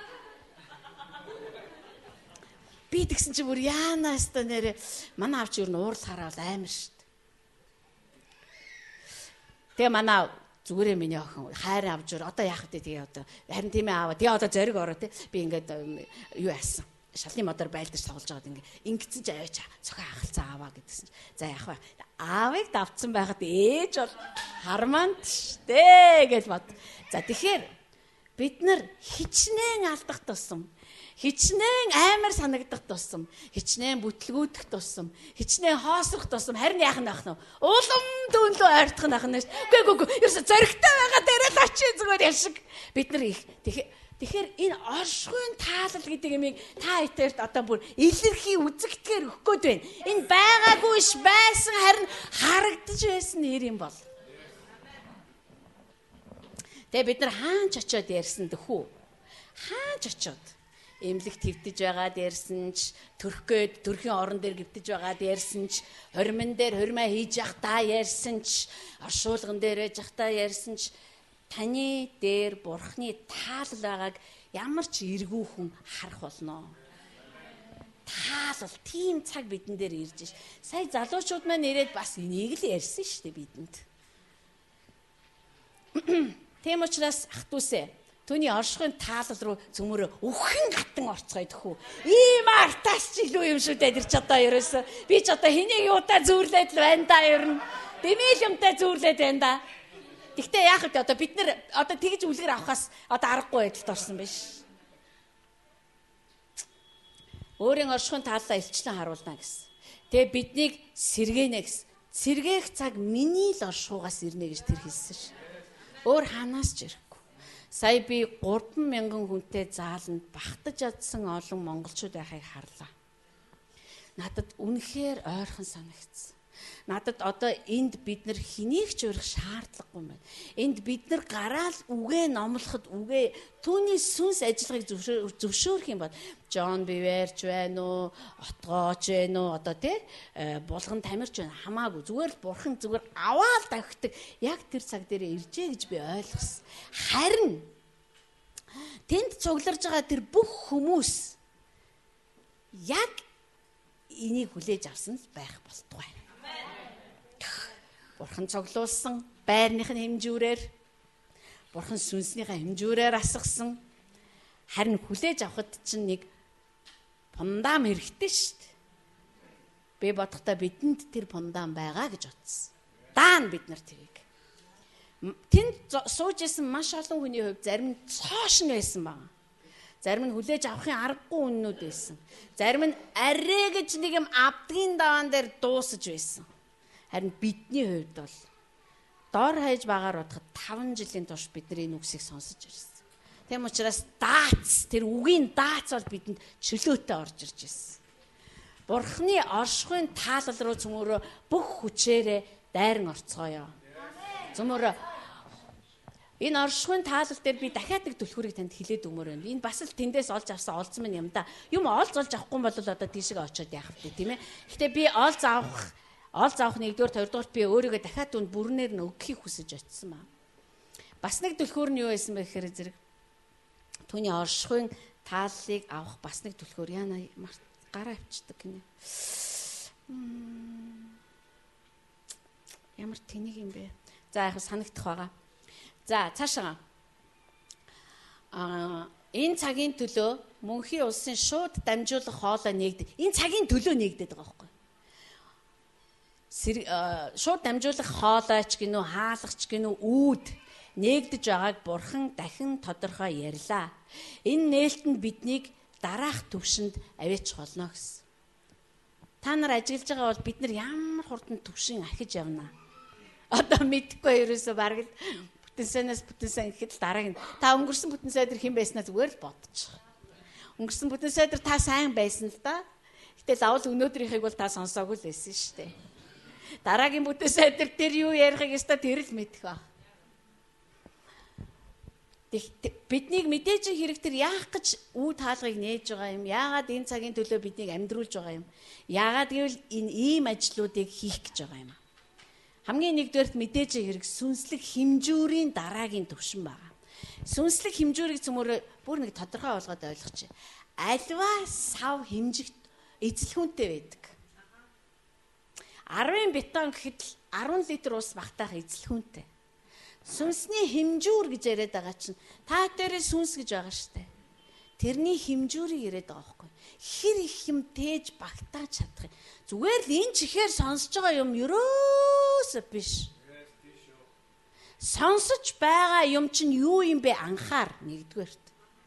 Би тэгсэн чи бүр яанаас та нэрэ манай аав чи юу н уурлахаараа бол амар шүү дээ. Тэгээ манай аав зүгээрээ миний охин хайр авжур одоо яах вэ тэгээ одоо харин тийм ээ аава тэгээ одоо зориг ороо те би ингээд юу яасан шалны мотор байлдаж тоглож байгаад ингээд ингэсэн ч аваач цохоо хагалцсан аваа гэдгсэн. За яах вэ аавыг давцсан байхад ээж бол харманд штэ гэж бод. За тэгэхээр бид нар хичнээн алдах тусам, хичнээн амар санагдах тусам, хичнээн бүтлгүүдэх тусам, хичнээн хоосрох тусам харин яах нь байх нь улам дүүнлөө ойртох нь байх нь. Үгүй ерөөсө зоригтой байгаа дээрээ л очие зүгээр яшиг. Бид нар их тэгэхээр энэ оршихуйн таалал гэдэг юмыг та хэвээрт одоо бүр илэрхий үзэгдэхээр өгөх гээд байна. Энэ байгаагүй ш байсан харин харагдаж байсан нэр юм бол. Тэгээ бид нар хаач очиод ярьсан дөхүү. Хаач очиод эмнэлэгт твтэж байгаад ярьсан ч, төрхийн орон дээр гівтэж байгаад ярьсан ч, хормон дээр хормоо хийж явахдаа ярьсан ч, оршуулган дээр яж явахдаа ярьсан ч, таны дээр бурхны таалал байгааг ямар ч эргүү хүн харах болно. Таалал тийм цаг бидэн дээр ирж ш. Сая залуучууд маань ирээд бас энийг л ярьсан шүү дээ бидэнд. Тийм учраас ах дүүсээ түүний оршихуйн таалал руу цөмөрө үхэн гатан орцгоё тэхүү. Ийм артаас ч илүү юм шүү дээ тэр ч одоо ерөөсө. Би ч одоо хэнийг юудаа зүүрлээд л байна да ер нь. Дэмэл юмтай зүүрлээд байна да. Гэхдээ яах вэ одоо бид нар одоо тэгж үлгэр авахаас одоо аргагүй байдалд орсон биш. Өөрийн оршихуйн тааллаа илчлэн харуулна гэсэн. Тэгээ биднийг сэргэнэ гэсэн. Сэргээх цаг миний л оршихугаас ирнэ гэж тэр хэлсэн ш. Өөр ханаас ч ирэхгүй. Сая би 3,000 хүнтэй зааланд багтаж чадсан олон монголчууд байхыг харлаа. Надад үнэхээр ойрхон санагдсан. Надад одоо энд бид нар хэнийг ч урих шаардлагагүй юм байна. Энд бид нар гараал үгээ номлоход үгээ түүний сүнс ажиллахыг зөвшөөрөх юм бол Джон Биверч байна уу, Отгооч байна уу, одоо тий булган тамирч байна хамаагүй зүгээр л бурхан зүгээр аваал давхдаг яг тэр цаг дээр иржээ гэж би ойлгосон. Харин тэнд цугларж байгаа тэр бүх хүмүүс яг энийг хүлээж авсан л байх болтугай. Бурхан цуглуулсан байрных нь хэмжүүрээр бурхан сүнснийхээ хэмжүүрээр асгасан харин хүлээж авахд чинь нэг пундам хэрэгтэй шүү дээ. Би бодохдоо бидэнд тэр пундам байгаа гэж бодсон. Даана бид нар тэрийг. Тэнд сууж исэн маш олон хүний хувьд зарим нь цоош нь байсан байна. Зарим нь хүлээж авахын аргагүй үннүүд байсан. Зарим нь арэ гэж нэг юм авдгийн даваан дээр дуусаж байсан. Харин бидний хувьд бол дор хаяж багаар бодоход 5 жилийн турш бидний энэ үгсийг сонсож ирсэн. Тийм учраас даац тэр үгийн даац бол бидэнд чөлөөтэй орж ирж ирсэн. Бурхны оршихуйн таалал руу цөмөрөө бүх хүчээрээ дайран орцгоё. Цөмөрөө энэ оршихуйн таалал дээр би дахиад нэг түлхүүрийг танд хэлээд өгмөр байна. Энэ бас л тэндээс олж авсан олзмын юм да. Юм олж авахгүй бол одоо тийшээ очиод яах вэ тийм ээ. Гэтэ би олж авах нэгдүгээр хоёрдугаар би өөрийгөө дахиад түн бүрнээр нь өгөхийг хүсэж очсон ба. Бас нэг түлхүүр нь юу байсан бэ гэхээр зэрэг түүний оршихуйн тааллыг авах бас нэг түлхүүр яана гараа авчдаг гинэ. Ямар тэнийг юм бэ? За яг санагдах байгаа. За цаашаа. Энэ цагийн төлөө мөнхийн улсын шууд дамжуулах хоолой нэгдэ. Энэ цагийн төлөө нэгдээд байгаа байхгүй. Шууд дамжуулах хоолойч гинүү хаалгач гинүү үүд нэгдэж байгааг бурхан дахин тодорхой ярьлаа. Энэ нээлтэнд биднийг дараах төвшөнд аваач болно гэсэн. Та нар ажиллаж байгаа бол бид нар ямар хурдан төвшин ахиж явна. Одоо мэдхгүй ерөөсөө бараг л бүтэн сайн гэхэд дараагийн та өнгөрсөн бүтэн сайдар хэн байснаа зүгээр л бодчих. Өнгөрсөн бүтэн сайдар та сайн байсан л да. Гэтэл заавал өнөөдрийнхийг бол та сонсоогүй л байсан шүү дээ. Дараагийн бүтэн сайдар тэр юу ярихыг өстой тэр л мэдэх ба. Биднийг мэдээж хэрэг тэр яах гэж үд хаалгыг нээж байгаа юм. Яагаад энэ цагийн төлөө биднийг амьдруулж байгаа юм. Яагаад гэвэл энэ ийм ажлуудыг хийх гэж байгаа юм. Хамгийн нэгдүгээрт мэдээж хэрэг сүнслэг хэмжүүрийн дараагийн төвшин байгаа. Сүнслэг хэмжүүрийг цөмөр бүр нэг тодорхой болгоод ойлгочих. Альва сав хэмжигт эзлэхүүнтэй байдаг. 10 бетон гэхэд 10 литр ус багтаах эзлэхүүнтэй. Сүнсний хэмжүүр гэж яриад байгаа чинь та дээрээ сүнс гэж байгаа штэ. тэрний хэмжүүрийг яриад байгаа байхгүй. Хэр их юм тээж багтааж чадах юм. Зүгээр л энэ чихээр сонсож байгаа юм ерөөсөө биш. Сонсож байгаа юм чинь юу юм бэ? Анхаар, нэгдүгээрт.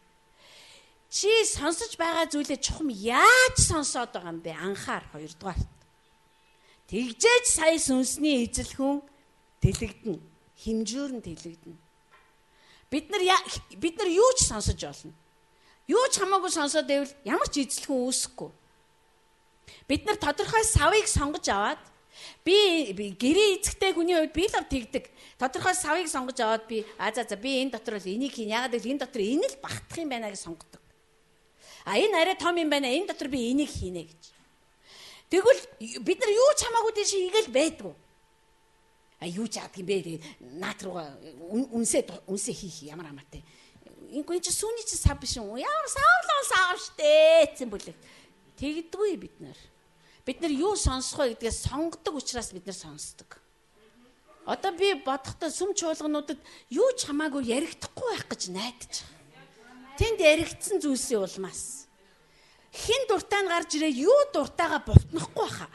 Чи сонсож байгаа зүйлээ чухам яаж сонсоод байгаа юм бэ? Анхаар, хоёрдугаарт. Тэгжээж сая сүнсний эзэл хүн тэлэгдэнэ. Хэмжүүр нь тэлэгдэнэ. Бид нар юу ч сонсож болно. Юу ч хамаагүй сонсоод байвал ямар ч эзэл хүн үүсэхгүй. Бид нар тодорхой савыг сонгож аваад би гэрээ эзэгтэй хүний хувьд би л тэгдэг. Тодорхой савыг сонгож аваад би би энэ дотор л энийг хийн. Ягаад гэвэл энэ дотор энэ л багтах юм байна гэж сонгодог. Энэ арай том юм байна. Энэ дотор би энийг хийнэ гэж. Тэгвэл бид нар юу ч хамаагүй тийш хийгээл байдгүй. Юу ч яадаг юм бэ? Наат руугаа үнсээ хийх ямар амартай. Ингүй чи сүүний чи сав биш юм уу? Ямар сав штэ гэсэн бүлэг. Тэгдэггүй бид нар. Бид нар юу сонсох вэ гэдгээс сонгодог учраас бид нар сонсдог. Одоо би бодохдоо сүм чуулгануудад юу ч хамаагүй яригдахгүй байх гэж найдаж байгаа. Тэнд яригдсан зүйлсийн улмаас хин дуртай нь гарч ирээ юу дуртайгаа бутнахгүй хаа.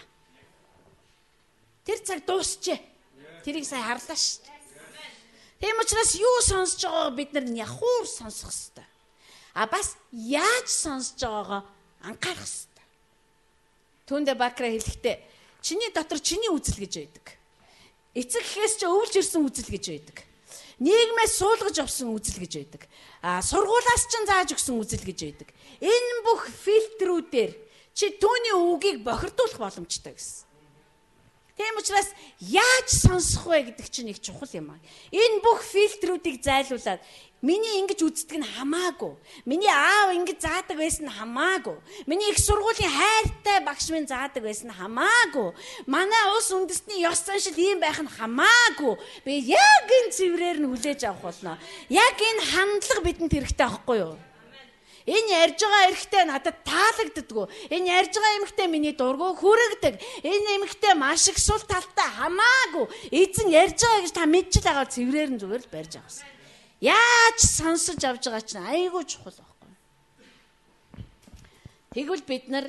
Тэр цаг дуусчээ. Тэрийг сайн харлаа шүү дээ. Тийм учраас юу сонсож байгааг бид нар яхуур сонсох хэрэгтэй. Бас яаж сонсож байгаагаа анхаарах хэрэгтэй. Түүндээ Бакра хэлэхдээ чиний дотор чиний үзэл гэж байдаг. Эцэг гэхээс ч өвлж ирсэн үзэл гэж байдаг. Нийгмээс суулгаж авсан үзэл гэж байдаг. Сургуулаас ч зааж өгсөн үзэл гэж байдаг. Энэ бүх фильтрүүдээр чи түүний үгийг бохирдуулах боломжтой гэсэн. Тийм учраас яаж сонсох вэ гэдэг чинь их чухал юм аа. Энэ бүх фильтрүүдийг зайлуулад миний ингэж үздэг нь хамаагүй. Миний аав ингэж заадаг байсан нь хамаагүй. Миний их сургуулийн хайртай багш минь заадаг байсан нь хамаагүй. Манай улс үндэстний ёс заншил ийм байх нь хамаагүй. Би яг энэ цэврээр нь хүлээж авах болно. Яг энэ хандлага бидэнд хэрэгтэй аахгүй юу? Энэ ярьж байгаа эрэгтэй надад таалагддаггүй. Энэ ярьж байгаа эмэгтэй миний дургу хүрэгдэг. Энэ эмэгтэй маш их сул талтай хамаагүй. Эзэн ярьж байгаа гэж та мэдчихэл байгаа цэврээр нь зүгээр л барьж авсан. Яаж сонсож авж байгаа чинь айгүй чухал байхгүй. Тэгвэл бид нар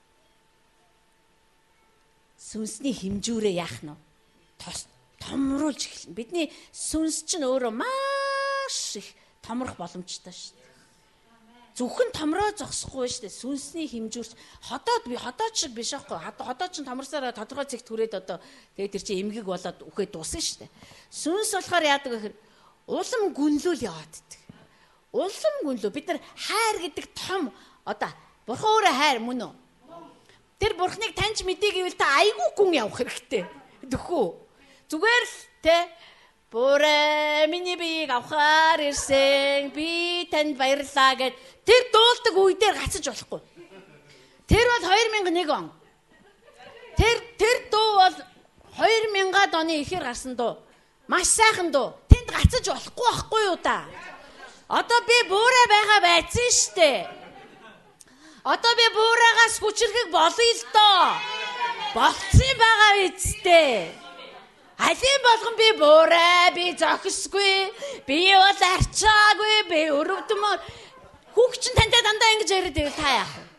сүнсний хэмжүүрээ яах нь томруулж эхэлнэ. Бидний сүнс чинь өөрөө маш их томрох боломжтой шүү дээ. Зөвхөн томроо зогсохгүй шүү дээ. Сүнсний хэмжүүрч ходоод шиг биш аахгүй. Ходоод чинь томрсараа тодорхой зэгт түрээд одоо тэгээд тэр чинь эмгэг болоод үхээд дуусна шүү дээ. Сүнс болохоор яадаг вэ гэхээр улам гүнлүүл явааддаг. Улам гүнлүү. Бид нар хайр гэдэг том одоо бурхан өөрөө хайр мөн үү? Тэр бурханыг таньж мэдээ гэвэл та айгүй гүн явах хэрэгтэй. Тэхүү. Зүгээр л те Бүрэ миний биеийг авахаар ирсэн. Би танд баярлалаа гэд тэр дуулдаг үе дээр гацаж болохгүй. Тэр бол 2001 он. Тэр дуу бол 2000-ад оны ихэр гарсан дуу. Маш сайхан дуу. Тэнд гацаж болохгүй байхгүй юу та? Одоо би бүрэ байгаа байсан штэ. Одоо би бүраагаас хүчрхэг болъё л доо. Болцсон байгаа үсттэй. Алин болгон би буурай, би зохисгүй, би бол арчаагүй, би өрөвдмөр. Хүүхчин тантай дандаа ингэж яриад байвал та яах вэ?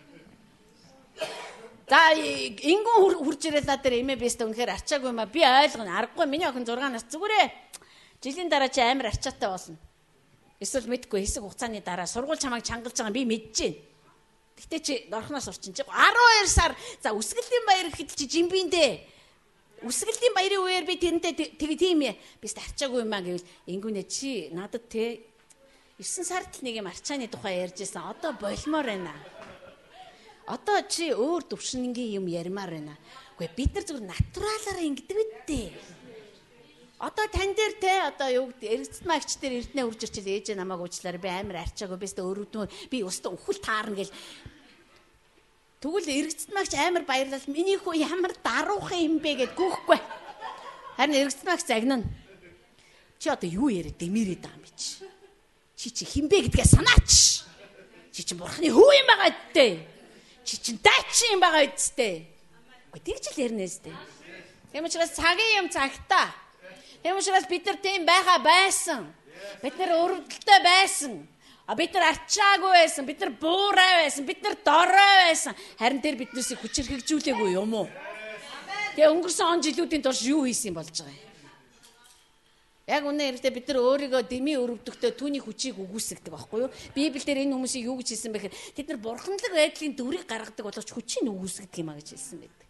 За ингүүн хурж ирээд надад эмээ бистэ үнэхээр арчаагүй маа. Би ойлгоно, аргагүй. Миний охин 6 нас зүгээрээ. Жилийн дараа чи амар арчаатай болно. Эсвэл мэдгүй хэсэг хугацааны дараа сургууль чамайг чангалж байгаа би мэдэж байна. Гэхдээ чи орхноос урчин чи 12 сар за үсгэлтийн баяр гэхэд чи жимбиндээ. Үсгэлтийн баярын үеэр би тэрнтэй тэгээ тийм ээ. Би арчаагүй юм аа гэвэл ингүүнэ чи надад те 9 сард л нэг юм арчааны тухай ярьжсэн. Одоо болмоор байна. Одоо чи өөр төвшингийн юм ярмаар байна. Үгүй бид нар зөвхөн натуралаараа ингэдэг үттэй. Одоо тань дээр те одоо юу гэдэг эргэцэн магч дээр эрдэнэ үрж ирчил ээж намайг уучлаарай би амар арчаагүй би өөрөдөө би өстө өхөл таарна гэл. Тэгвэл эргэцэн магч амар баярлал миний хүү ямар даруухан юм бэ гэд гүхгүй. Харин эргэцэн магч загнана. Чи одоо юу яриад дэмэрээд байгаа юм чи? Чи хинбэ гэдгээ санаач. Чи чинь бурхны хүү юм байгаа үсттэй. Чи чинь дайчин юм байгаа үсттэй. Үгүй тэгж л ярина үсттэй. Тийм учраас цагийн юм цагтаа. Тийм учраас бид нар тийм байгаа байсан. Бид нар өрөвдөлтөй байсан. Бид нар арчаагүй байсан, бид нар буурай байсан, бид нар дорой байсан. Харин тэр биднээсээ хүчирхэгжүүлээгүй юм уу? Тэгээ өнгөрсөн он жилүүдийн турш юу хийсэн болж байгаа юм? Яг үнэ хэрэгтэй бид нар өөрийгөө дэмий өрөвдөхтэй түүний хүчийг үгүйсгдэг байхгүй юу? Библиэлд энэ хүмүүсийг юу гэж хэлсэн бэ гэхээр тэд нар бурханлаг байдлын дүрийг гаргадаг боловч хүчийг үгүйсгдэг юм а гэж хэлсэн байдаг.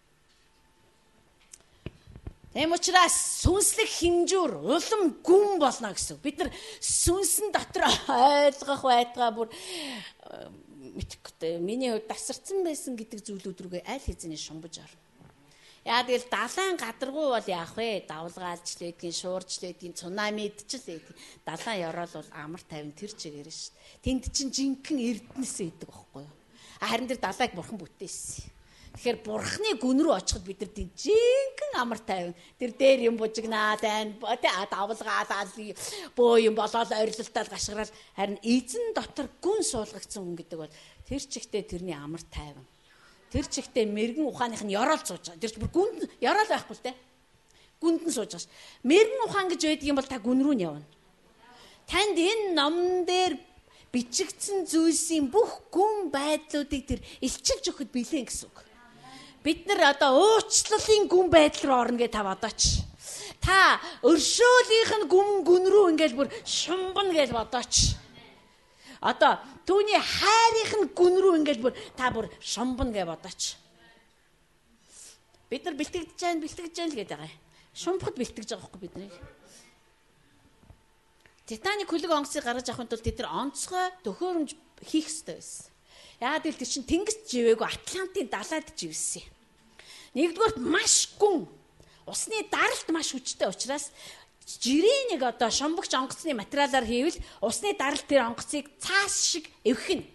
Тэм учраас сүнслэг хинжүүр улам гүн болно гэсэн. Бид нар сүнсэн дотор ойлгох байтгаа бүр мэдхгүй. Миний хувьд тасарсан байсан гэдэг зүйлүүд рүүгээ аль хэзээ шумбаж орно. Яа тэгэл далайн гадаргуу бол яах вэ? Давлгаалж лээдгийн, шуурж лээдгийн, цунамид ч л лээдгийн. Далайн ёроол бол амар тайван тэр чигээр ш. Тэнд чинь жинхэнэ эрдэнэс идэг байхгүй юу? Харин тэр далайг бурхан бүтээсэн. Тэгэхээр бурхны гүн рүү очиход бид нар жинхэнэ амар тайван тэр дээр юм бужигнаа тань давлгаалаад бөө юм болоод орилолтоод гашгараад харин эзэн дотор гүн суулгагдсан хүн гэдэг бол тэр чигтээ тэрний амар тайван. Тэр чигтээ мэрэгэн ухааных нь ёроол сууж байгаа. Тэр ч бүр гүнд ёроол байхгүй л те. Гүнд нь сууж байгаа ш. Мэрэгэн ухаан гэж байдаг юм бол та гүн рүү нь явна. Танд энэ номон дээр бичигдсэн зүйлсийн бүх гүн байдлуудыг тэр илчилж өгөхөд билээ гэсэн үг. Бид нар одоо уучлалын гүн байдал руу орно гэж та бодооч. Та өршөөлийнх нь гүн рүү ингээл бүр шумбана гэж бодооч. Одоо түүний хайрынх нь гүн рүү ингээл бүр та бүр шумбана гэж бодооч. Бид нар бэлтгэж जैन л гэдэг байгаа юм. Шумбахад бэлтгэж байгаа байхгүй бид нарыг. Титаник хөлөг онгоцыг гаргаж авахын тулд тэд нар онцгой төхөөрөмж хийх ёстой байсан. Яагаад гэвэл тэр чинь тэнгис живээгүй Атлантын далайд живсэн. Нэгдүгээрт маш гүн усны даралт маш хүчтэй учраас жирийн нэг одоо шумбагч онгоцны материалаар хийвэл усны даралт тэр онгоцыг цаас шиг эвхэнэ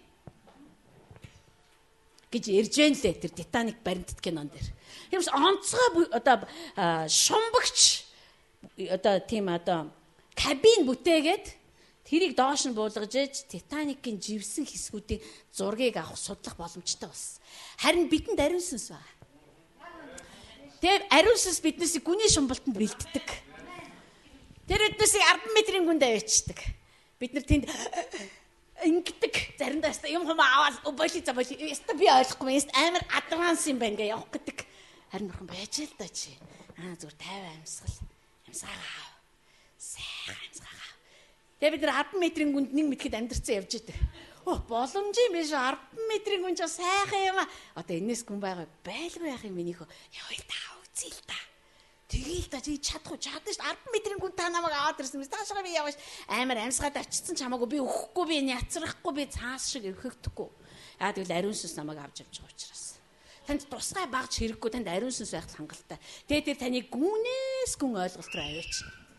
гэж ярьж байна лээ тэр Титаник баримтат кинон дээр. Тэрс онцгой одоо шумбагч одоо тийм одоо кабин бүтээгээд тэрийг доош нь буулгаж ээж Титаникийн живсэн хэсгүүдийн зургийг авах судлах боломжтой болсон. Харин бидэнд ариун сүнс байна. Тэгээ ариун сүнс биднээс гүний шумбалтанд бэлддэг. Тэр биднээс 10 метрийн гүнд авчдаг. Бид нар тэнд ингэдэг. Заримдаа юм аваад боли за боли. Яста би ойлгохгүй. Яста амар адванс юм байна гэж явах гэдэг. Харин бурхан байж л да чи. Зүгээр 50 амьсгал. Амьсгаа. Сайхан амьсгаа. Тэгээ бид нар 10 метрийн гүнд нэг мэтгэд амьдэрсэн явж идэг. Боломж юм биш 10 метрийн гүн ч сайхан юм а. Одоо энэс гүн байгаа байлгүй яах юм минийхөө. Явъя та үзье л та. Тэгээл та чи чадахгүй чадна ш 10 метрийн гүн та намайг аваад ирсэн мэт таашгаа би яваш амар амьсгаад очсон чамаагүй би өхгүй би няцрахгүй би цаас шиг өрхөгдөхгүй. Яа тэгвэл ариун сүнс намайг авч явж байгаа учраас. Танд тусгай багж хэрэггүй танд ариун сүнс байх хангалттай. Тэгээ тэр таны гүнээс гүн ойлголт руу аваач.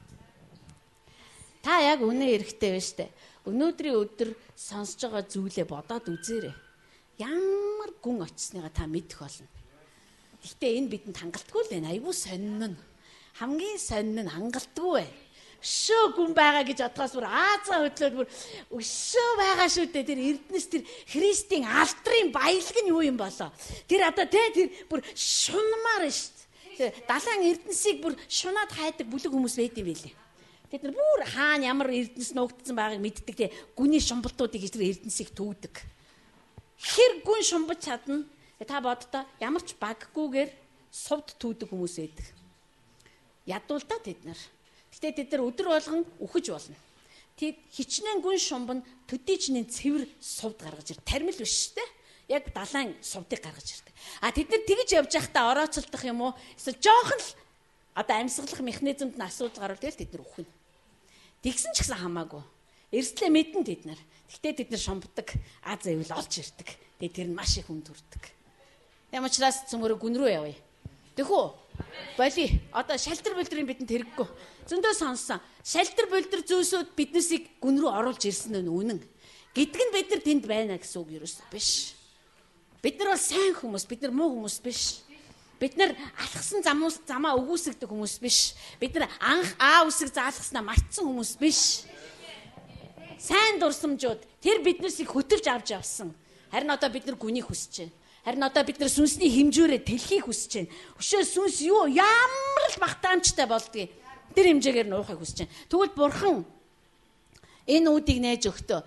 Та яг үнэ эрэхтэй байна штэ. Өнөөдрийн өдөр сонсож байгаа зүйлээ бодоод үзээрэй. Ямар гүн очисныгаа та мэдэх болно. Гэхдээ энэ бидэнд хангалтгүй л байна. Айгүй сонин. Хамгийн сонин нь хангалтгүй бай. Өшөө гүн байгаа гэж бодохоос бүр Аазаа хөдлөөд бүр өшөө байгаа шүү дээ. Тэр эрдэнэс тэр Христийн алдрын баялаг нь юу юм болоо. Тэр одоо тэр бүр шунмаар нь шүү дээ. Далайн эрдэнэсийг бүр шунаад хайдаг бүлэг хүмүүс байд юм билээ. Тэд нар бүр хаана ямар эрдэнэс нуугдсан байгааг мэддэг те гүний шумбалтуудыг гэж тэр эрдэнэсийг төвдөг. Хэр гүн шумбаж чадна. Та боддоо ямар ч баггүйгээр сувд төвдөг хүмүүс байдаг. Ядуул та тэд нар. Гэтэ тэд нар өдөр болгон үхэж болно. Тэд хичнээн гүн шумбан төдийчний цэвэр сувд гаргаж ир. Тармил биш те. Яг далайн сувдыг гаргаж ирдэг. Тэд нар тэгж явж байхдаа орооцолдох юм уу? Эсвэл жоохон л одоо амьсгалах механизмд нь асуудал гарвал тэгэл тэд нар үхнэ. Тэгсэн ч гэсэн хамаагүй. Эрсдлээ мэдэн тэд нар. Гэхдээ тэд нар шумбдаг. Заавал олж ирдэг. Тэгээд тэр нь маш их хүнд хүрдэг. Ям учраас цөмөрө гүн рүү явъя. Тэхүү. Боли. Одоо шалтар бүлдрийн бидэнд хэрэггүй. Зөндөө сонссон. Шалтар бүлдэр зүйлсүүд биднээсийг гүн рүү оруулж ирсэн нь үнэн. Гэдг нь бид нар тэнд байна гэсэн үг ерөөсөө биш. Бид нар бол сайн хүмүүс, бид нар муу хүмүүс биш. Бид нар алхсан замаа өгөөсгдөг хүмүүс биш. Бид нар анх үсэг заалгаснаа мартсан хүмүүс биш. Сайн дурсамжууд тэр биднээсийг хөтөлж авч явсан. Харин одоо бид нар гүнийг хүсэж байна. Харин одоо бид нар сүнсний хэмжүүрээ тэлхийг хүсэж байна. Өшөө сүнс юу ямар л багтаамжтай болдгийг тэр хэмжээгээр нуухыг хүсэж байна. Тэгвэл бурхан энэ үүдийг нээж өгтөө.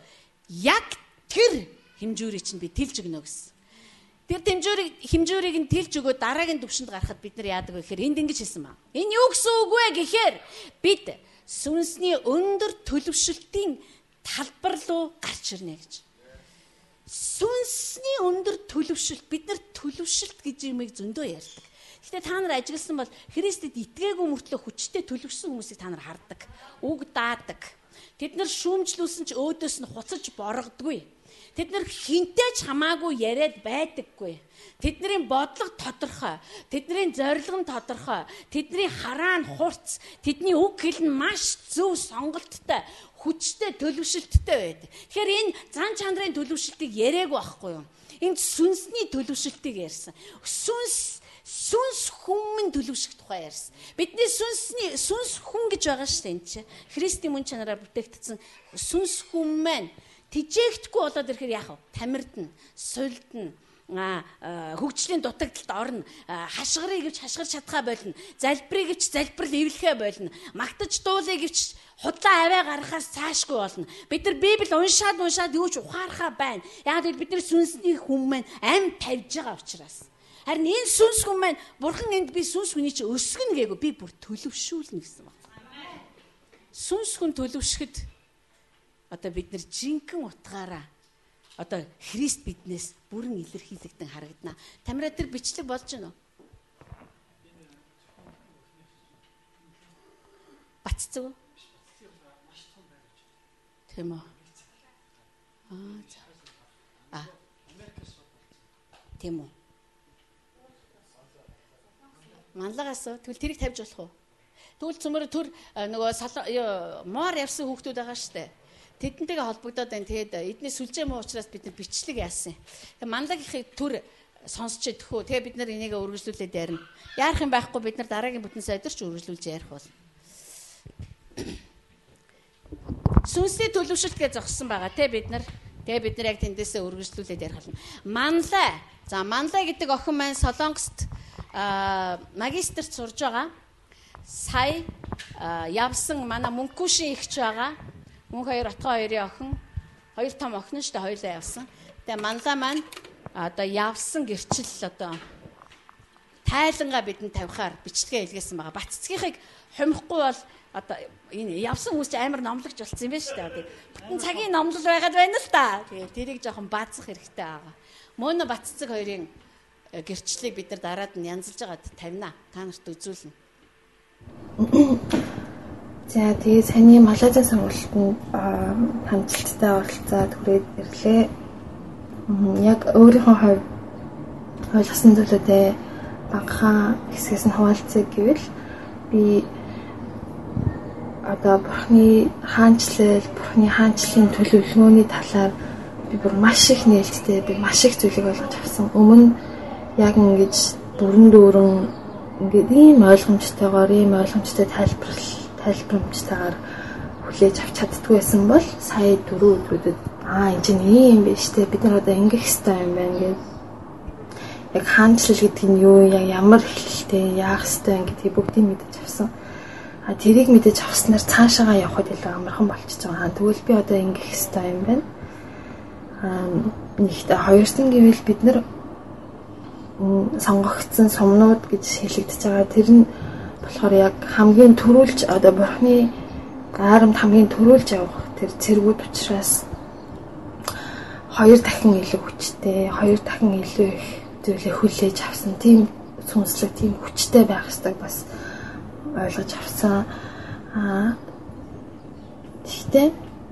яг тэр хэмжүүрийг чинь би тэлж өгнө гэсэн. Тэр хэмжүүрийг нь тэлж өгөө дараагийн төвшөнд гарахад бид нар яадаг вэ гэхээр энд ингэж хэлсэн ба. Энэ юу гэсэн үг вэ гэхээр бид сүнсний өндөр төлөвшөлтийн талбар руу гарч ирнэ гэж. Сүнсний өндөр төлөвшөлт, бид нар төлөвшөлт гэж юмыг зөндөө ярьдаг. Гэхдээ та нар ажигласан бол Христэд итгээгүй мөртлөө хүчтэй төлөвшсөн хүмүүсийг та нар хардаг, үг даадаг. Тэд нар шүүмжлүүлсэн ч өөдөөс нь хуцаж боргодгүй. Тэд нар хинтэй ч хамаагүй яриад байдаггүй. Тэдний бодлого тодорхой, тэдний зорилго нь тодорхой, тэдний хараа нь хурц, тэдний үг хэл нь маш зөв сонголттой, хүчтэй төлөвшөлттэй байдаг. Тэгэхээр энэ зан чанарын төлөвшөлтийг яриаггүй байхгүй юу? Энд сүнсний төлөвшөлтийг ярьсан. Сүнс хүмүүн төлөвшөх тухай ярьсан. Бидний сүнс хүн гэж байгаа шүү дээ энэ чинь. Христийн мөн чанараар бүтээгдсэн сүнс хүн маань тижээгдэхгүй болоод ирэхээр яах вэ? Тамирдна, сулдна, хөгжлийн дутагдалд орно, хашгирыг гэвч хашгирч чадхаа болно, залбирыг гэвч залбирал эвлэхээ болно, магтаж дуулыг гэвч худлаа аваа гаргахаас цаашгүй болно. Бид нар Библийг уншаад юу ч ухаархаа байна. Яг л бид нар сүнсний хүн маань амьд тавьж байгаа учраас. Харин энэ сүнс хүн маань Бурхан энд би сүнс хүний чи өсгөнө гээгөө би бүр төлөвшүүлнэ гэсэн байна. Сүнс хүн төлөвшөхөд одоо бид нар жинхэнэ утгаараа одоо Христ биднээс бүрэн илэрхийлэгдэн харагдана. Тамира тэр бичлэг болж байна уу? Баццаг уу? Тийм үү? Тийм үү? Манлагаас тэгвэл тэрийг тавьж болох уу? Тэгвэл цөмөр төр нөгөө моор явсан хүүхдүүд байгаа штэ. Тэдэнтэйгээ холбогдоод байна. Тэгээд эдний сүлжээ муу учраас бид нар бичлэг яасан. Тэгээд манлагийнхыг төр сонсч идэх үү. Тэгээд бид нар энийг үргэлжлүүлээд ярина. Яарах юм байхгүй бид нар дараагийн бүтэн сайдэрч үргэлжлүүлж ярих бол. Сүнсний төлөвшөлт гэж зогссон байгаа те бид нар. Тэгээд бид нар яг тэндээсээ үргэлжлүүлээд ярих болно. Манлай. За манлай гэдэг охин маань Солонгост магистрт сурж байгаа. Сая явсан манай Мөнхгүшийн ихч байгаа. Мөнх хоёр отгоо хоёрын охин, хоёр том охин шүү дээ хоёулаа явсан. Тэгээ манлаа маань одоо явсан гэрчил одоо тайлангаа бидэнд тавихаар бичлэгээ илгээсэн байгаа. Баццгийнхыг хумихгүй бол одоо энэ явсан хүмүүс амар номлогч болсон юм байна шүү дээ. Бүтэн цагийн номлол байгаад байна л да. Тэгээ тэрийг жоохон баазах хэрэгтэй байгаа. Мөнө Баццэг хоёрын гэрчлэлийг бид нар дараад нь янзалж байгаад тавина. Та нарт үзүүлнэ. За тэгээ саний Малайзийн сонгуульд хамталттай оролцоод хүрээд ирлээ. Яг өөрийнхөө хувьд ойлгосон зүйлүүдээ багахан хэсгээс нь хуваалцъя гэвэл би одоо Бурхны хаанчлалын төлөвлөгөөний талаар би бүр маш их нээлттэй, би маш их зүйлийг ойлгож авсан. Өмнө яг ингэж бүрэн дүүрэн ингээд ийм ойлгомжтой тайлбарамжтайгаар хүлээж авч чаддгүй байсан бол сая 4 өдрүүдэд энэ чинь ийм биш те бид нар одоо ингэх хэрэгтэй юм байна гэдэг яг хаанчлал гэдэг нь юу яг ямар хэлэлтэй яах хэрэгтэй гэдгийг бүгдийг мэдэж авсан. Тэрийг мэдэж авснаар цаашаагаа явхад илүү амархан болчихж байгаа. Тэгвэл би одоо ингэх хэрэгтэй юм байна. Нэгтэй хоёрсон гэвэл бид нар сонгогдсон сумнууд гэж хэлэгдэж байгаа. Тэр нь болохоор яг хамгийн төрүүлж одоо Бурхны гаарамд хамгийн төрүүлж явах тэр цэргүүд учраас 2 дахин илүү хүчтэй, 2 дахин илүү их зүйлээ хүлээж авсан. Тийм сүнслэг, тийм хүчтэй байх ёстой бас ойлгож авсан. Гэхдээ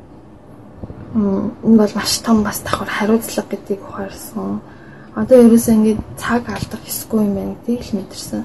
энэ бол маш том бас давхар хариуцлага гэдгийг ухаарсан. Одоо ерөөсөө ингэ цаг алдах ёсгүй юм байна гэдгийг л мэдэрсэн.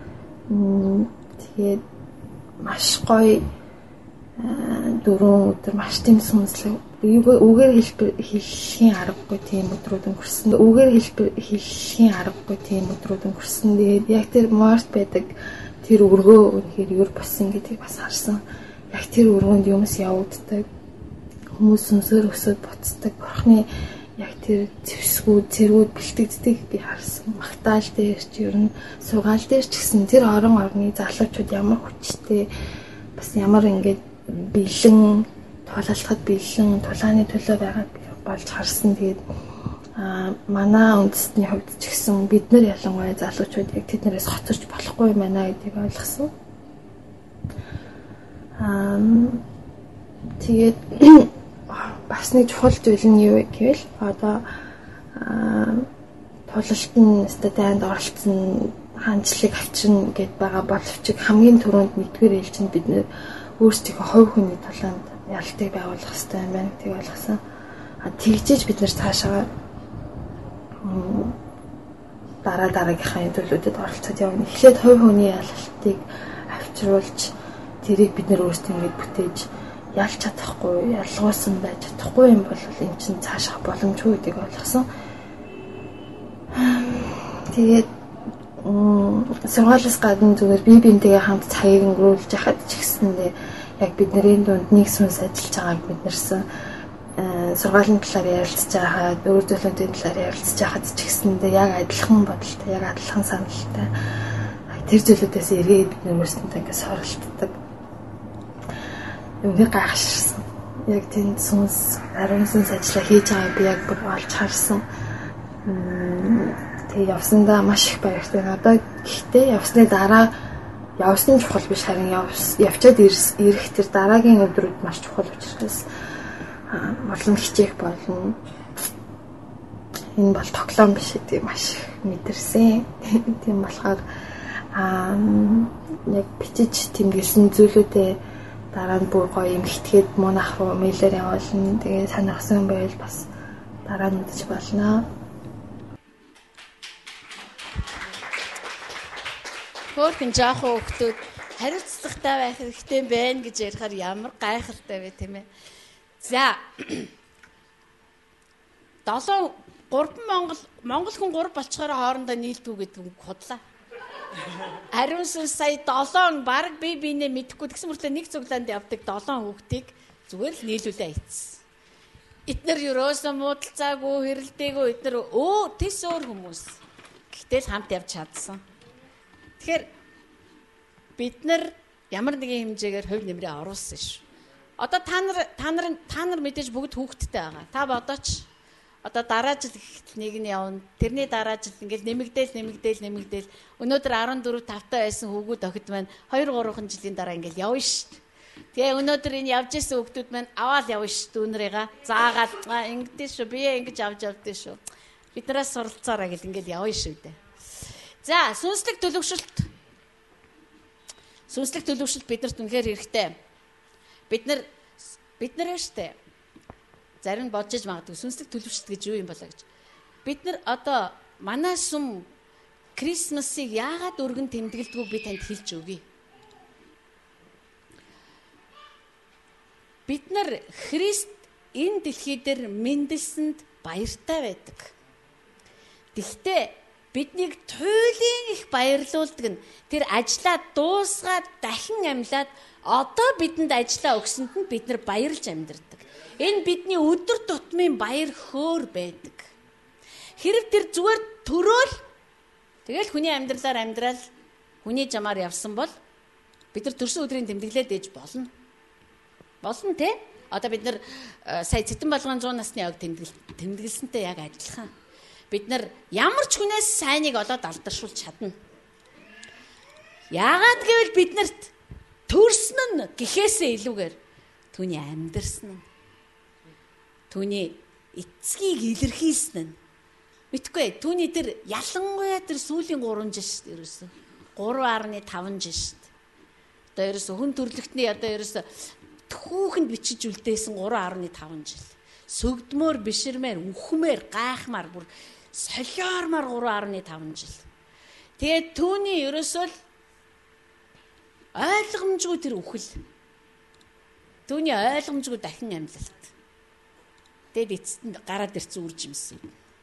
Тэгээд маш гоё 4 өдөр маш тийм сүнслэг үгээр хэлхийн аргагүй тийм өдрүүд өнгөрсөн. Үгээр хэлхийн аргагүй тийм өдрүүд өнгөрсөн. Тэгээд яг тэр морт байдаг тэр өргөө үнэхээр юр болсон гэдгийг бас харсан. Яг тэр өргөөнд юмс явагддаг. Хүмүүс сүнсээр өсөд буцдаг. Бурхны яг тэр цэргүүд бэлтгэддэг би харсан. Магтаал дээр ч ер нь сугаал дээр ч гэсэн тэр орны залуучууд ямар хүчтэй бас ямар ингэж бэлэн тулалдахад бэлэн тулааны төлөө байгааг болж харсан. Тэгээд манай үндэстний хувьд ч гэсэн бид нар ялангуяа залуучууд яг тэднээс хоцорч болохгүй юм байна гэдгийг ойлгосон. Тэгээд бас нэг чухал зүйл нь юу гэвэл одоо тулалтын стадионд оролцсон хаанчлыг авчирна гэд байгаа боловч хамгийн түрүүнд нэгдүгээр ээлжинд бид нэр өөрсдийнхөө хувь хүний талаанд ялалтыг байгуулах хэрэгтэй юм байна гэдгийг ойлгосон. Тэгжээж бид нэр цаашаа дараагийнхаа төлөвлөлтөд оролцоод явна. Эхлээд хувь хүний ялалтыг авчруулж тэрийг бид нэр өөрсдөө ингэж бүтээж ялж чадахгүй, ялгуулсан байж чадахгүй юм бол энэ чинь цаашаа боломжгүй гэдгийг ойлгосон. Тэгээд сургуулиас гадна зүгээр бие биентэйгээ хамт цагийг өнгөрүүлж яхад ч гэсэндээ яг бидний дунд нэг сүнс ажиллаж байгааг бид нэрсэн сургуулийн талаар ярилцж байхад, өөр зүйлүүдийн талаар ярилцж байхад ч гэсэндээ яг адилхан бодолтой, яг адилхан саналтай тэр зүйлүүдээс эргээд бид өөрсдөө ингэ сорилтдаг. Үнэ гайхширсан. Яг тэнд сүнс, ариун сүнс ажиллаа хийж байгааг би яг бүр олж харсан. Тэгээ явсандаа маш их баяртай. Одоо гэхдээ явсны дараа явсан чухал биш харин явчаад ирэх тэр дараагийн өдрүүд маш чухал учраас олон хичээх болно. Энэ бол тоглоом биш гэдэг маш их мэдэрсэн. Тийм болохоор яг бичиж тэмдэглэсэн зүйлүүдээ дараа нь бүр гоё эмхэтгээд мунах руу мэйлээр явуулна. Тэгээ сонирхсан байвал бас дараа нь үзэж болно. Хөөрхөн жоохон хүмүүс хариуцлагатай байх хэрэгтэй байна гэж ярихаар ямар гайхалтай вэ тийм ээ. За 3 Монгол хүн 3 болчгоор хоорондоо нийлдүү гэдэг үг худлаа. Ариун сүнс сая 7 баг би бинээ мэдэхгүй тэгсэн мөртлөө нэг цуглаанд явдаг 7 хүүхдийг зүгээр л нийлүүлээ ийцсэн. Эднэр юроосо муудалцаагүй хэрэлдээгүй эднэр тэс өөр хүмүүс. Гэтэл хамт явж чадсан. Тэгэхээр бид нар ямар нэгэн хэмжээгээр хувь нэмрээ оруулсан шүү. Одоо та нар мэдээж бүгд хүүхэдтэй байгаа. Та бодооч. Одоо дараа жил нэг нь явна. Тэрний дараа жил ингээл нэмэгдээл. Өнөөдөр 14 5-таа байсан хүүгүүд охид маань 2-3 жилийн дараа ингээл явна шүү. Тэгээ өнөөдөр энэ явж исэн хүүхдүүд маань аваад явна шүү дүүнрийга. Заагаад ингэдэж шүү. Би ингэж авч явдээ шүү. Биднээс суралцаараа гэл ингээл явна шүү дээ. За, сүнслэг төлөвшөлт биднэрт үнэхээр хэрэгтэй. Бид нар штэ. Зарим бодож магадгүй сүнслэг төлөвшөлт гэж юу юм болоо гэж. Бид нар одоо манай сүм Крисмасыг яагаад өргөн тэмдэглэдгүү би танд хэлж өгье. Бид нар Христ энэ дэлхий дээр мэндэлсэнд баяртай байдаг. Гэхдээ биднийг туйлын их баярлуулдаг нь тэр ажлаа дуусгаад дахин амьлаад одоо бидэнд ажлаа өгсөнд нь бид нар баярлж амьдардаг. Энэ бидний өдөр тутмын баяр хөөр байдаг. Хэрэг тэр зүгээр төрөөл тэгэл хүний амьдралаар амьдрал хүний жамаар явсан бол бид нар төрсөн өдрийн тэмдэглээд ээж болно. Болно те? Одоо бид нар сая цэтэн болгон 100 насны яг тэмдэглэлсэнтэй яг адилхан. Бид нар ямар ч хүнээс сайныг олоод алдаршуулж чадна. Яагаад гэвэл биднэрт төрсөн нь гэхээсээ илүүгээр түүний амьдэрсэн нь түүний эцгийг илэрхийлсэн нь мэдгүй түүний тэр ялангуяа тэр сүүлийн 3 жил шүү дээ ерөөсөө 3.5 жил шүү дээ. Одоо ерөөсөө хүн төрлөختний одоо ерөөсөө түүхэнд бичиж үлдээсэн 3.5 жил. Сүгдмөр, биширмээр, үхмээр, гайхмаар бүр солиормоор 3.5 жил. Тэгээд түүний ерөөсөө ойлгомжгүй тэр үхэл. Түүний ойлгомжгүй дахин амьлалт. Тэгээд эцэст гараад ирсэн үр жимсэн.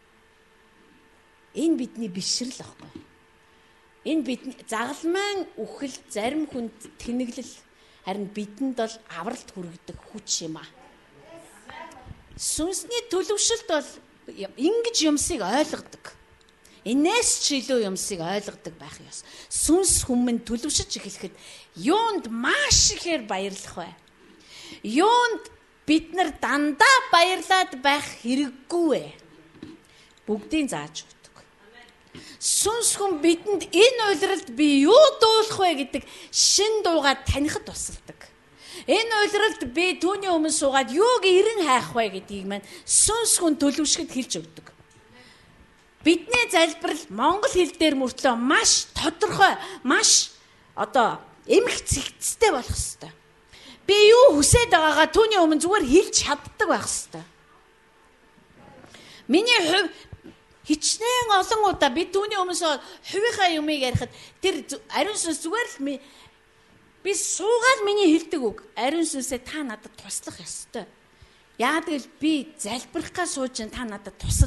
Энэ бидний бишрэл ахгүй. Энэ бидний загалмайн үхэл зарим хүнд тэнэглэл харин бидэнд бол авралт хүргэдэг хүч юм аа. Сүнсний төлөвшөлт бол ингэж юмсыг ойлгодог. Энээс ч илүү юмсыг ойлгодог байх ёс. Сүнс хүмүүн төлөвшөж эхлэхэд юунд маш ихээр баярлах вэ? Юунд бид нар дандаа баярлаад байх хэрэггүй ээ. Бүгдийг зааж өгдөг. Сүнс хүн бидэнд энэ уйлралд би юу дуулах вэ гэдэг шин дуугаа танихад тусалдаг. Энэ уйлралд би түүний өмнө суугаад юуг эрен хайх вэ гэдгийг маань сүнс хүн төлөвшгөд хэлж өгдөг. Бидний залбирал монгол хэл дээр мөртлөө маш тодорхой, маш эмх цэгцтэй болох ёстой. Би юу хүсэж байгаагаа түүний өмнө зүгээр хэлж чаддаг байх ёстой. Миний хувь хичнээн олон удаа би түүний өмнөөс хувийнхаа юмыг ярихад тэр ариун сүнс зүгээр л би суугаад миний хэлдэг үг ариун сүнсээ та надад туслах ёстой. Яагаад гэвэл би залбирахгаа сууж та надад тусал.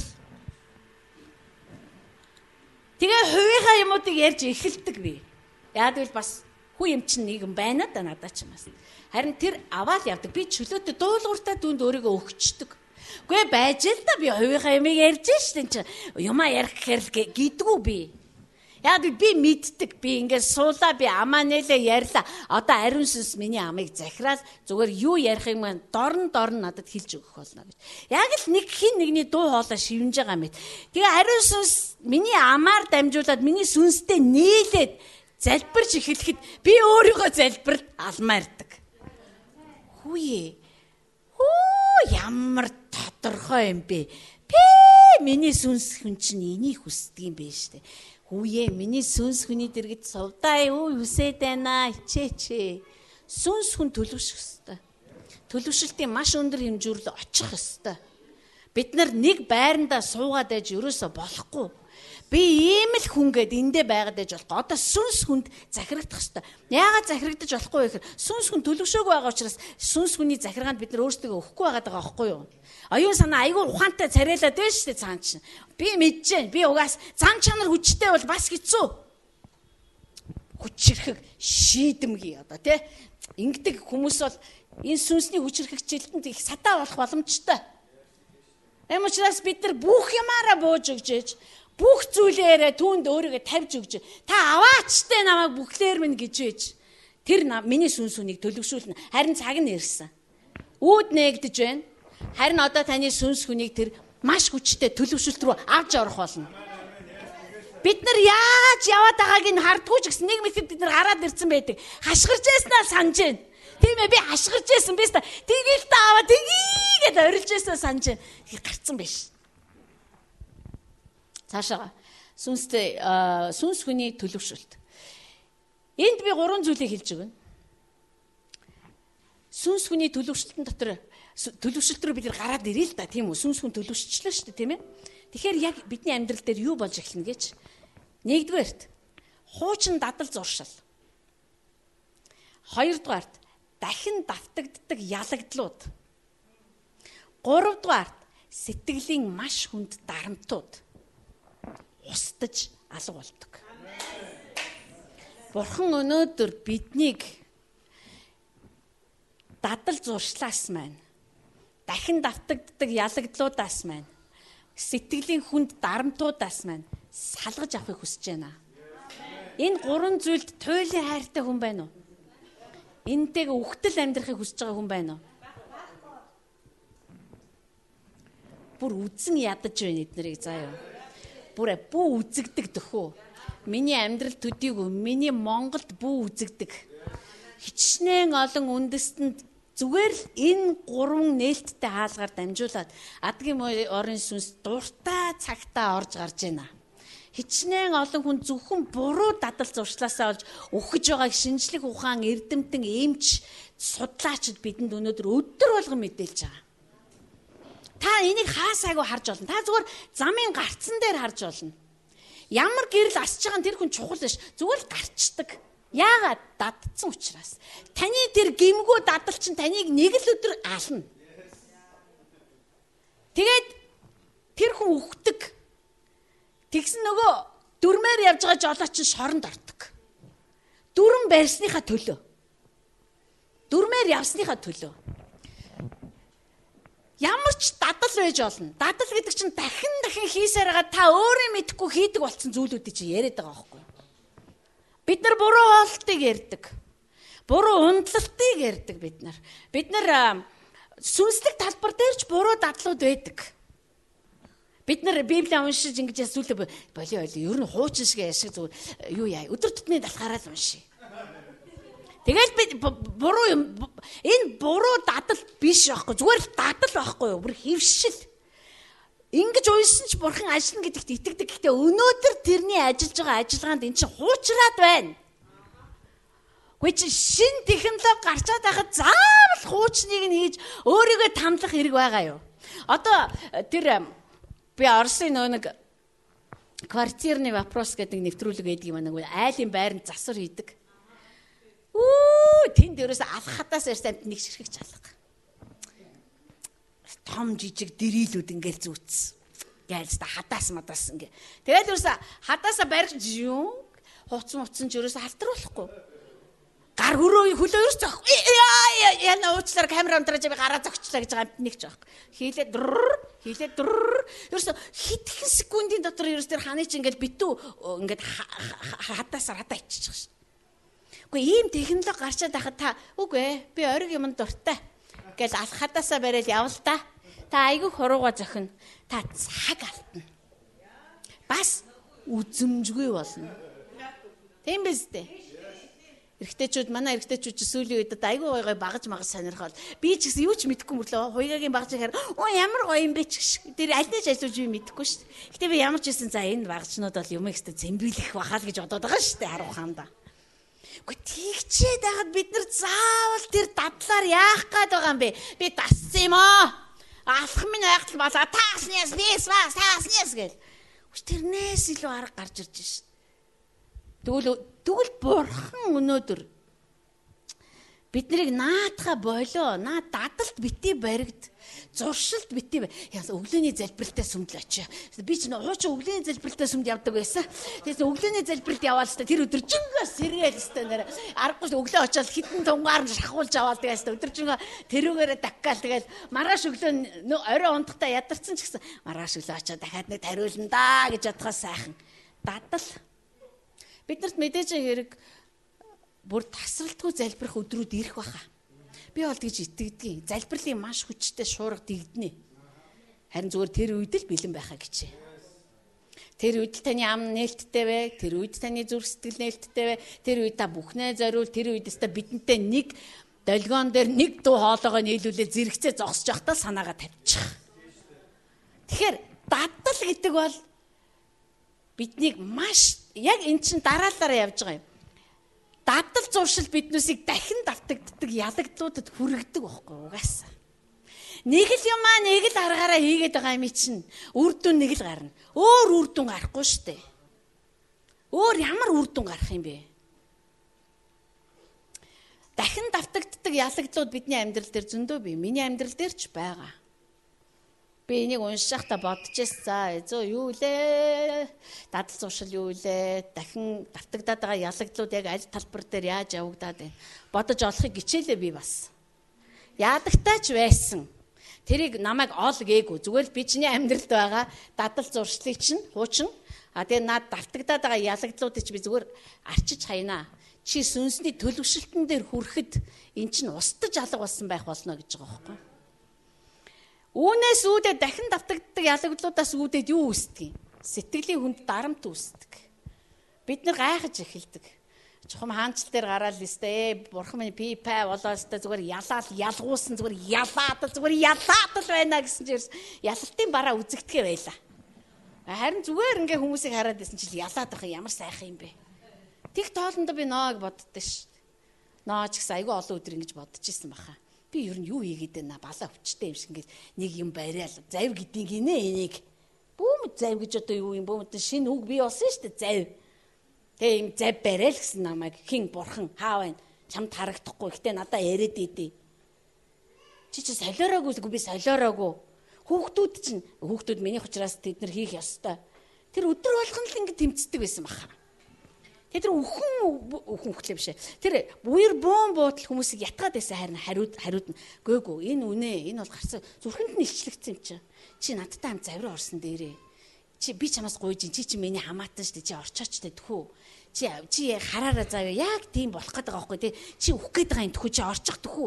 Тэгээ хувийнхаа юмуудыг ярьж эхэлдэг би. Яагаад гэвэл бас хүн юм чинь нэгэн байна да надад ч юм бас. Харин тэр аваад явдаг. Би чөлөөтэй дуулууртаа дүнд өөрийгөө өгчдөг. Үгүй байж л да би хувийнхаа юмыг ярьж штэ юмаа ярих гэхээр гидгүү би. Яг би мэддэг. Би ингээд суулаа би амаа нээлээ ярьла. Одоо ариун сүнс миний амыг захираад зүгээр юу ярихыг маань дорн надад хэлж өгөх болно гэж. Яг л нэг хин нэгний дуу хоолой шивнэж байгаа мэт. Тэгээ ариун сүнс миний амаар дамжуулаад миний сүнстэй нийлээд залбирч эхлэхэд би өөрийгөө залбирал алмаардаг. Хүүе. Ямар тодорхой юм бэ? Би миний сүнс хүн чинь энийг хүсдэг юм бэ штэ. Хүүе миний сүнс хүний дэргэд сувдаа юу хүсээд байна хичээч. Сүнс хүн төлөвшөх ёстой. Төлөвшөлтийн маш өндөр хэмжүүрэл очих ёстой. Бид нар нэг байрандаа суугаад байж ерөөсө болохгүй. Би ийм л хүн гээд эндээ байгаад байж болохгүй. Одоо сүнс хүнд захирагдах ёстой. Яагаад захирагдаж болохгүй вэ гэхээр сүнс хүн төлөвшөөгүй байгаа учраас сүнс хүний захиргаанд бид нар өөрсдөө өгөхгүй байгаа байхгүй юу? Оюун санаа айгүй ухаантай царайлаад байна шүү дээ цаан чинь. Би мэдэж байна. Би угаас зан чанар хүчтэй бол бас хэцүү. Хүчрхэг шийдэмгий одоо тий. Ингэдэг хүмүүс бол энэ сүнсний хүчрхэгчлэлтэнд их сатаа болох боломжтой. Эм учраас бид нар бүх юмараа бууж өгч бүх зүйлээрээ түүнд өөрийгөө тавьж өгч та аваачтай намайг бүхлээр минь гэж байж тэр миний сүнс хүнийг төлөвшүүлнэ. Харин цаг нь ирсэн. Үүд нээгдэж байна. Харин одоо таны сүнс хүнийг тэр маш хүчтэй төлөвшөлт рүү авч орох болно. Бид нар яаж яваад байгааг нь хардггүй ч гэсэн нэг мэтгэд бид нар гараад ирсэн байдаг. Хашгирч яснаа санаж байна. Тийм ээ би хашгирч ясан биз та. Тэгээл та аваа тгийгээд орилж яснаа санаж байна. Тэг гарцсан биш. Цаашаа сүнс хүний төлөвшөлт. Энд би 3 зүйлийг хэлж өгнө. Сүнс хүний төлөвшөлтөн дотор төлөвшөлт рүү бид нар гараад ирээ л да тийм үү? Сүнс хүн төлөвшчлээ шүү дээ тийм ээ. Тэгэхээр яг бидний амьдрал дээр юу болж эхэлнэ гэж. Нэгдүгээрт хуучин дадал зуршил. Хоёрдугаарт дахин давтагддаг ялагдлууд. Гуравдугаарт сэтгэлийн маш хүнд дарамтууд устдаж алга болдог. Бурхан өнөөдөр биднийг дадал зуршлаас маань дахин давтагддаг ялагдлуудаас маань сэтгэлийн хүнд дарамтуудаас маань салгаж авахыг хүсэж байна. Энэ 3 зүйлд туйлын хайртай хүн байна уу? Энтэйг үхтэл амьдрахыг хүсэж байгаа хүн байна уу? Бүр үзэн ядаж байна эднэрийг заа юу. Бүр бүү үзэгдэг дөхөө. Миний амьдрал төдийгүй миний Монголд бүү үзэгдэг. Хичнээн олон үндэстэнд зүгээр л энэ 3 нээлттэй хаалгаар дамжуулаад адгийн орон сүнс дуртай цагтаа орж гарч байна. Хичнээн олон хүн зөвхөн буруу дадал зуршлаасаа олж өгөж байгааг шинжлэх ухаан эрдэмтэн эмч судлаачид бидэнд өнөөдөр өдөр болгон мэдээлж байгаа. Та энийг хаасайгүй харж олно. Та зүгээр замын гарцсан дээр харж олно. Ямар гэрэл асж байгаа тэр хүн чухал биш. Зүгээр л гарчдаг. Яагаад дадсан учраас. Таны тэр гимгүү дадал чинь таныг нэг л өдөр ална. Тэгээд тэр хүн үхдэг. Тэгсэн нөгөө дүрмээр явж байгаа жолооч чинь шоронд ордог. Дүрм барьсныхаа төлөө. Дүрмээр явсныхаа төлөө. Ямар ч дадал байж олно. Дадал гэдэг чинь дахин хийсээр байгаа та өөрөө мэдхгүй хийдэг болсон зүйлүүдийг чи яриад байгаа байхгүй. Бид нар буруу хоолтыг ярьдаг. Буруу ундлалтыг ярьдаг бид нар. Бид нар сүнслэг талбар дээр ч буруу дадлууд байдаг. Бид нар Библийг уншиж ингэж ясуулаа болио ер нь хуучин шиг ашиг зүгээр юу яа өдөр тутмын талхаараа л уншия. Тэгэл би буруу юм энэ буруу дадал биш байхгүй зүгээр л дадал байхгүй юу бүр хөвшил. Ингэж уншсан ч бурхан ажиллана гэдэгт итгэдэг. Гэхдээ өнөөдөр тэрний ажиллаж байгаа ажиллагаанд эн чинь хуучраад байна. Гэхдээ чи шин технологи гарчаад байхад заавал хуучныг нь хийж өөрийгөө тамлах хэрэг байгаа юу? Одоо тэр би Оросын нэг квартирный вопрос гэдэг нэвтрүүлэг байдаг юм аа нэг айлын байранд засвар хийдэг. Тэнд ерөөсө алхахатаас ирсэн нэг ширхэг чалга. Том жижиг дэрилүүд ингээл зүүц. Гэлс та хадаас мадаас ингээ. Тэгээд ерөөсө хадаасаа барьж юу хуцсан ч ерөөсө халтруулахгүй. Гар хөрөө хөлөө ерөөс зөх. Яна уучлаар камера унтраж би гараа зогчлаа гэж байгаа нэг ч байхгүй. Хийлээ ерөөсө хитгэн секундын дотор ерөөс тэр ханы чи ингээл битүү ингээд хадаасаар хадаа иччих шин. Үгүй ийм технологи гарчаад байхад та үгүй би ориг юмд дуртай гэж алхадаасаа барайл явал та айгүй хурууга зохино та цаг алдна бас үзэмжгүй болно тийм биз дээ манай эрэгтэйчүүд сүүлийн үед айгүй гоё багаж магаж сонирхол би ч гэсэн юу ч мэдэхгүй мөрлөө хуйгагийн багаж хэрэг ямар гоё юм бэ ч тэр аль нэж ажиллаж би мэдэхгүй шүү дээ гэтээ би ямар ч байсан за энэ багажнууд бол юм ихтэй зэмбилэх бахал гэж бодоод байгаа шүү дээ харуу хаанда. Гэхдээ тийгчээд байхад бид нар заавал тэр дадлаар яах гээд байгаа юм бэ? Би дассан юм аа. Алах минь айхтал болоо тааснаас гэл. Тэрнээс илүү арга гарч ирж шин. Тэгвэл бурхан өнөөдөр биднийг наадха болоо, наад дадалт бити баригд, зуршилт бити. Яс өглөөний залбиралтай сүмдэл очив. Би ч хуучин өглөөний залбиралтай сүмд явдаг байсан. Тэгээс өглөөний залбиралд яваал та тэр өдөр жингээс сэргээл өстэй нэр аргагүй өглөө очиод хитэн тунгаар нь шахуулж аваад тэгээс өдөр тэрүүгээрээ даггаал тэгэл маргааш өглөө орой ундахтаа ядарсан ч гэсэн маргааш өглөө очиод дахиад нэг тариулна да гэж бодхоос сайхан. Дадал биднэрт мэдээж хэрэг бүр тасралтгүй залбирах өдрүүд ирэх баха. Би бол гэж итгэдэг. Залбирлын маш хүчтэй шуурга дэгдэнэ. Харин зүгээр тэр үед л бэлэн байхаа гэж. Тэр үед таны ам нээлттэй вэ? Тэр үед таны зүрх сэтгэл нээлттэй вэ? Тэр үед та бүхнээ зориул, тэр үед та бидэнтэй нэг долгион дээр нэг дуу хоолойгоо нийлүүлээ зэрэгцээ зогсож явахдаа санаагаа тавьчих. Тэгэхээр дадал гэдэг бол биднийг маш яг эн чин дараалалаараа явж байгаа юм. Дадал зуршил биднүүсийг дахин давтагддаг ялагдлуудад хүргэдэг байхгүй угаасаа. Нэг л юмаа нэг л аргаараа хийгээд байгаа юм чинь үр дүн нэг л гарна. Өөр үр дүн гарахгүй шүү дээ. Өөр ямар үр дүн гарах юм бэ? Дахин давтагддаг ялагдлууд бидний амьдрал дээр зөндөө бий. Миний амьдрал дээр ч байгаа. Би энийг уншихтаа бодож байсан. За юу лээ? Дадал зуршил юу лээ? Дахин давтагдаад байгаа ялагдлууд яг аль талбар дээр яаж явагдаад байна? Бодож олохыг гिचээлээ би бас. Яадагтаа ч байсан. Тэрийг намайг ол гээгүй. Зүгээр л би чиний амьдралд байгаа дадал зуршлыг чинь хуучин. Тэгээ наад давтагдаад байгаа ялагдлуудыг чи би зүгээр арчиж хаянаа. Чи сүнсний төлөвшөлтөн дээр хүрэхэд эн чинь устдаж алга болсон байх болно гэж байгаа байхгүй. Үүнээс үүдээ дахин давтагддаг ялагдлуудаас үүдээд юу үүсдэг юм? Сэтгэлийн хүнд дарамт үүсдэг. Бид нар гайхаж эхэлдэг. Чухам хаанчл дээр гараад листэ бурхан минь пипа болоостой зүгээр ялгуулсан зүгээр ялаад л байна гэсэн чинь ялалтын бараа үзэгдэхэ байла. Харин зүгээр ингээ хүмүүсийг хараад байсан чинь ялаад байх ямар сайхан юм бэ? Тэг тоолондоо би ноог боддоо ш. Ноо ч гэсэн айгүй олон өдөр ингэж бодож исэн баха. Би ер нь юу хийгээд байна балаа өвчтэй юм шиг ингээд нэг юм бариал завь гэдгийг гинэ энийг бүүм завь гэж одоо юу юм бүүм шинэ үг бий болсон шүү дээ завь. Тэгээ юм завь бариал гэсэн намайг хин бурхан хаа байна чамд харагдахгүй ихтэй надаа яриад идэв. Чи солиороогүй би солиороогүй. Хүүхдүүд миний учраас тэд нар хийх ёстой. Тэр өдөр болгон л ингэ тэмцдэг байсан баха. Тэр үхэн хөтлөө биш. Тэр буяр бөөн буудал хүмүүсийг ятгаад байсан харин хариуд нь гөөгүй энэ үнэ энэ бол гарсан зүрхэнд нь илчлэгдсэн юм чинь. Чи надтай хам завраа орсон дээрээ. Би чамаас гуйж чи миний хамаатан штэ чи орчооч тэ тхүү. Чи хараараа заавь яг тийм болох гээд байгаа байхгүй тий. Чи үхэх гээд байгаа юм тхүү чи орчих тхүү.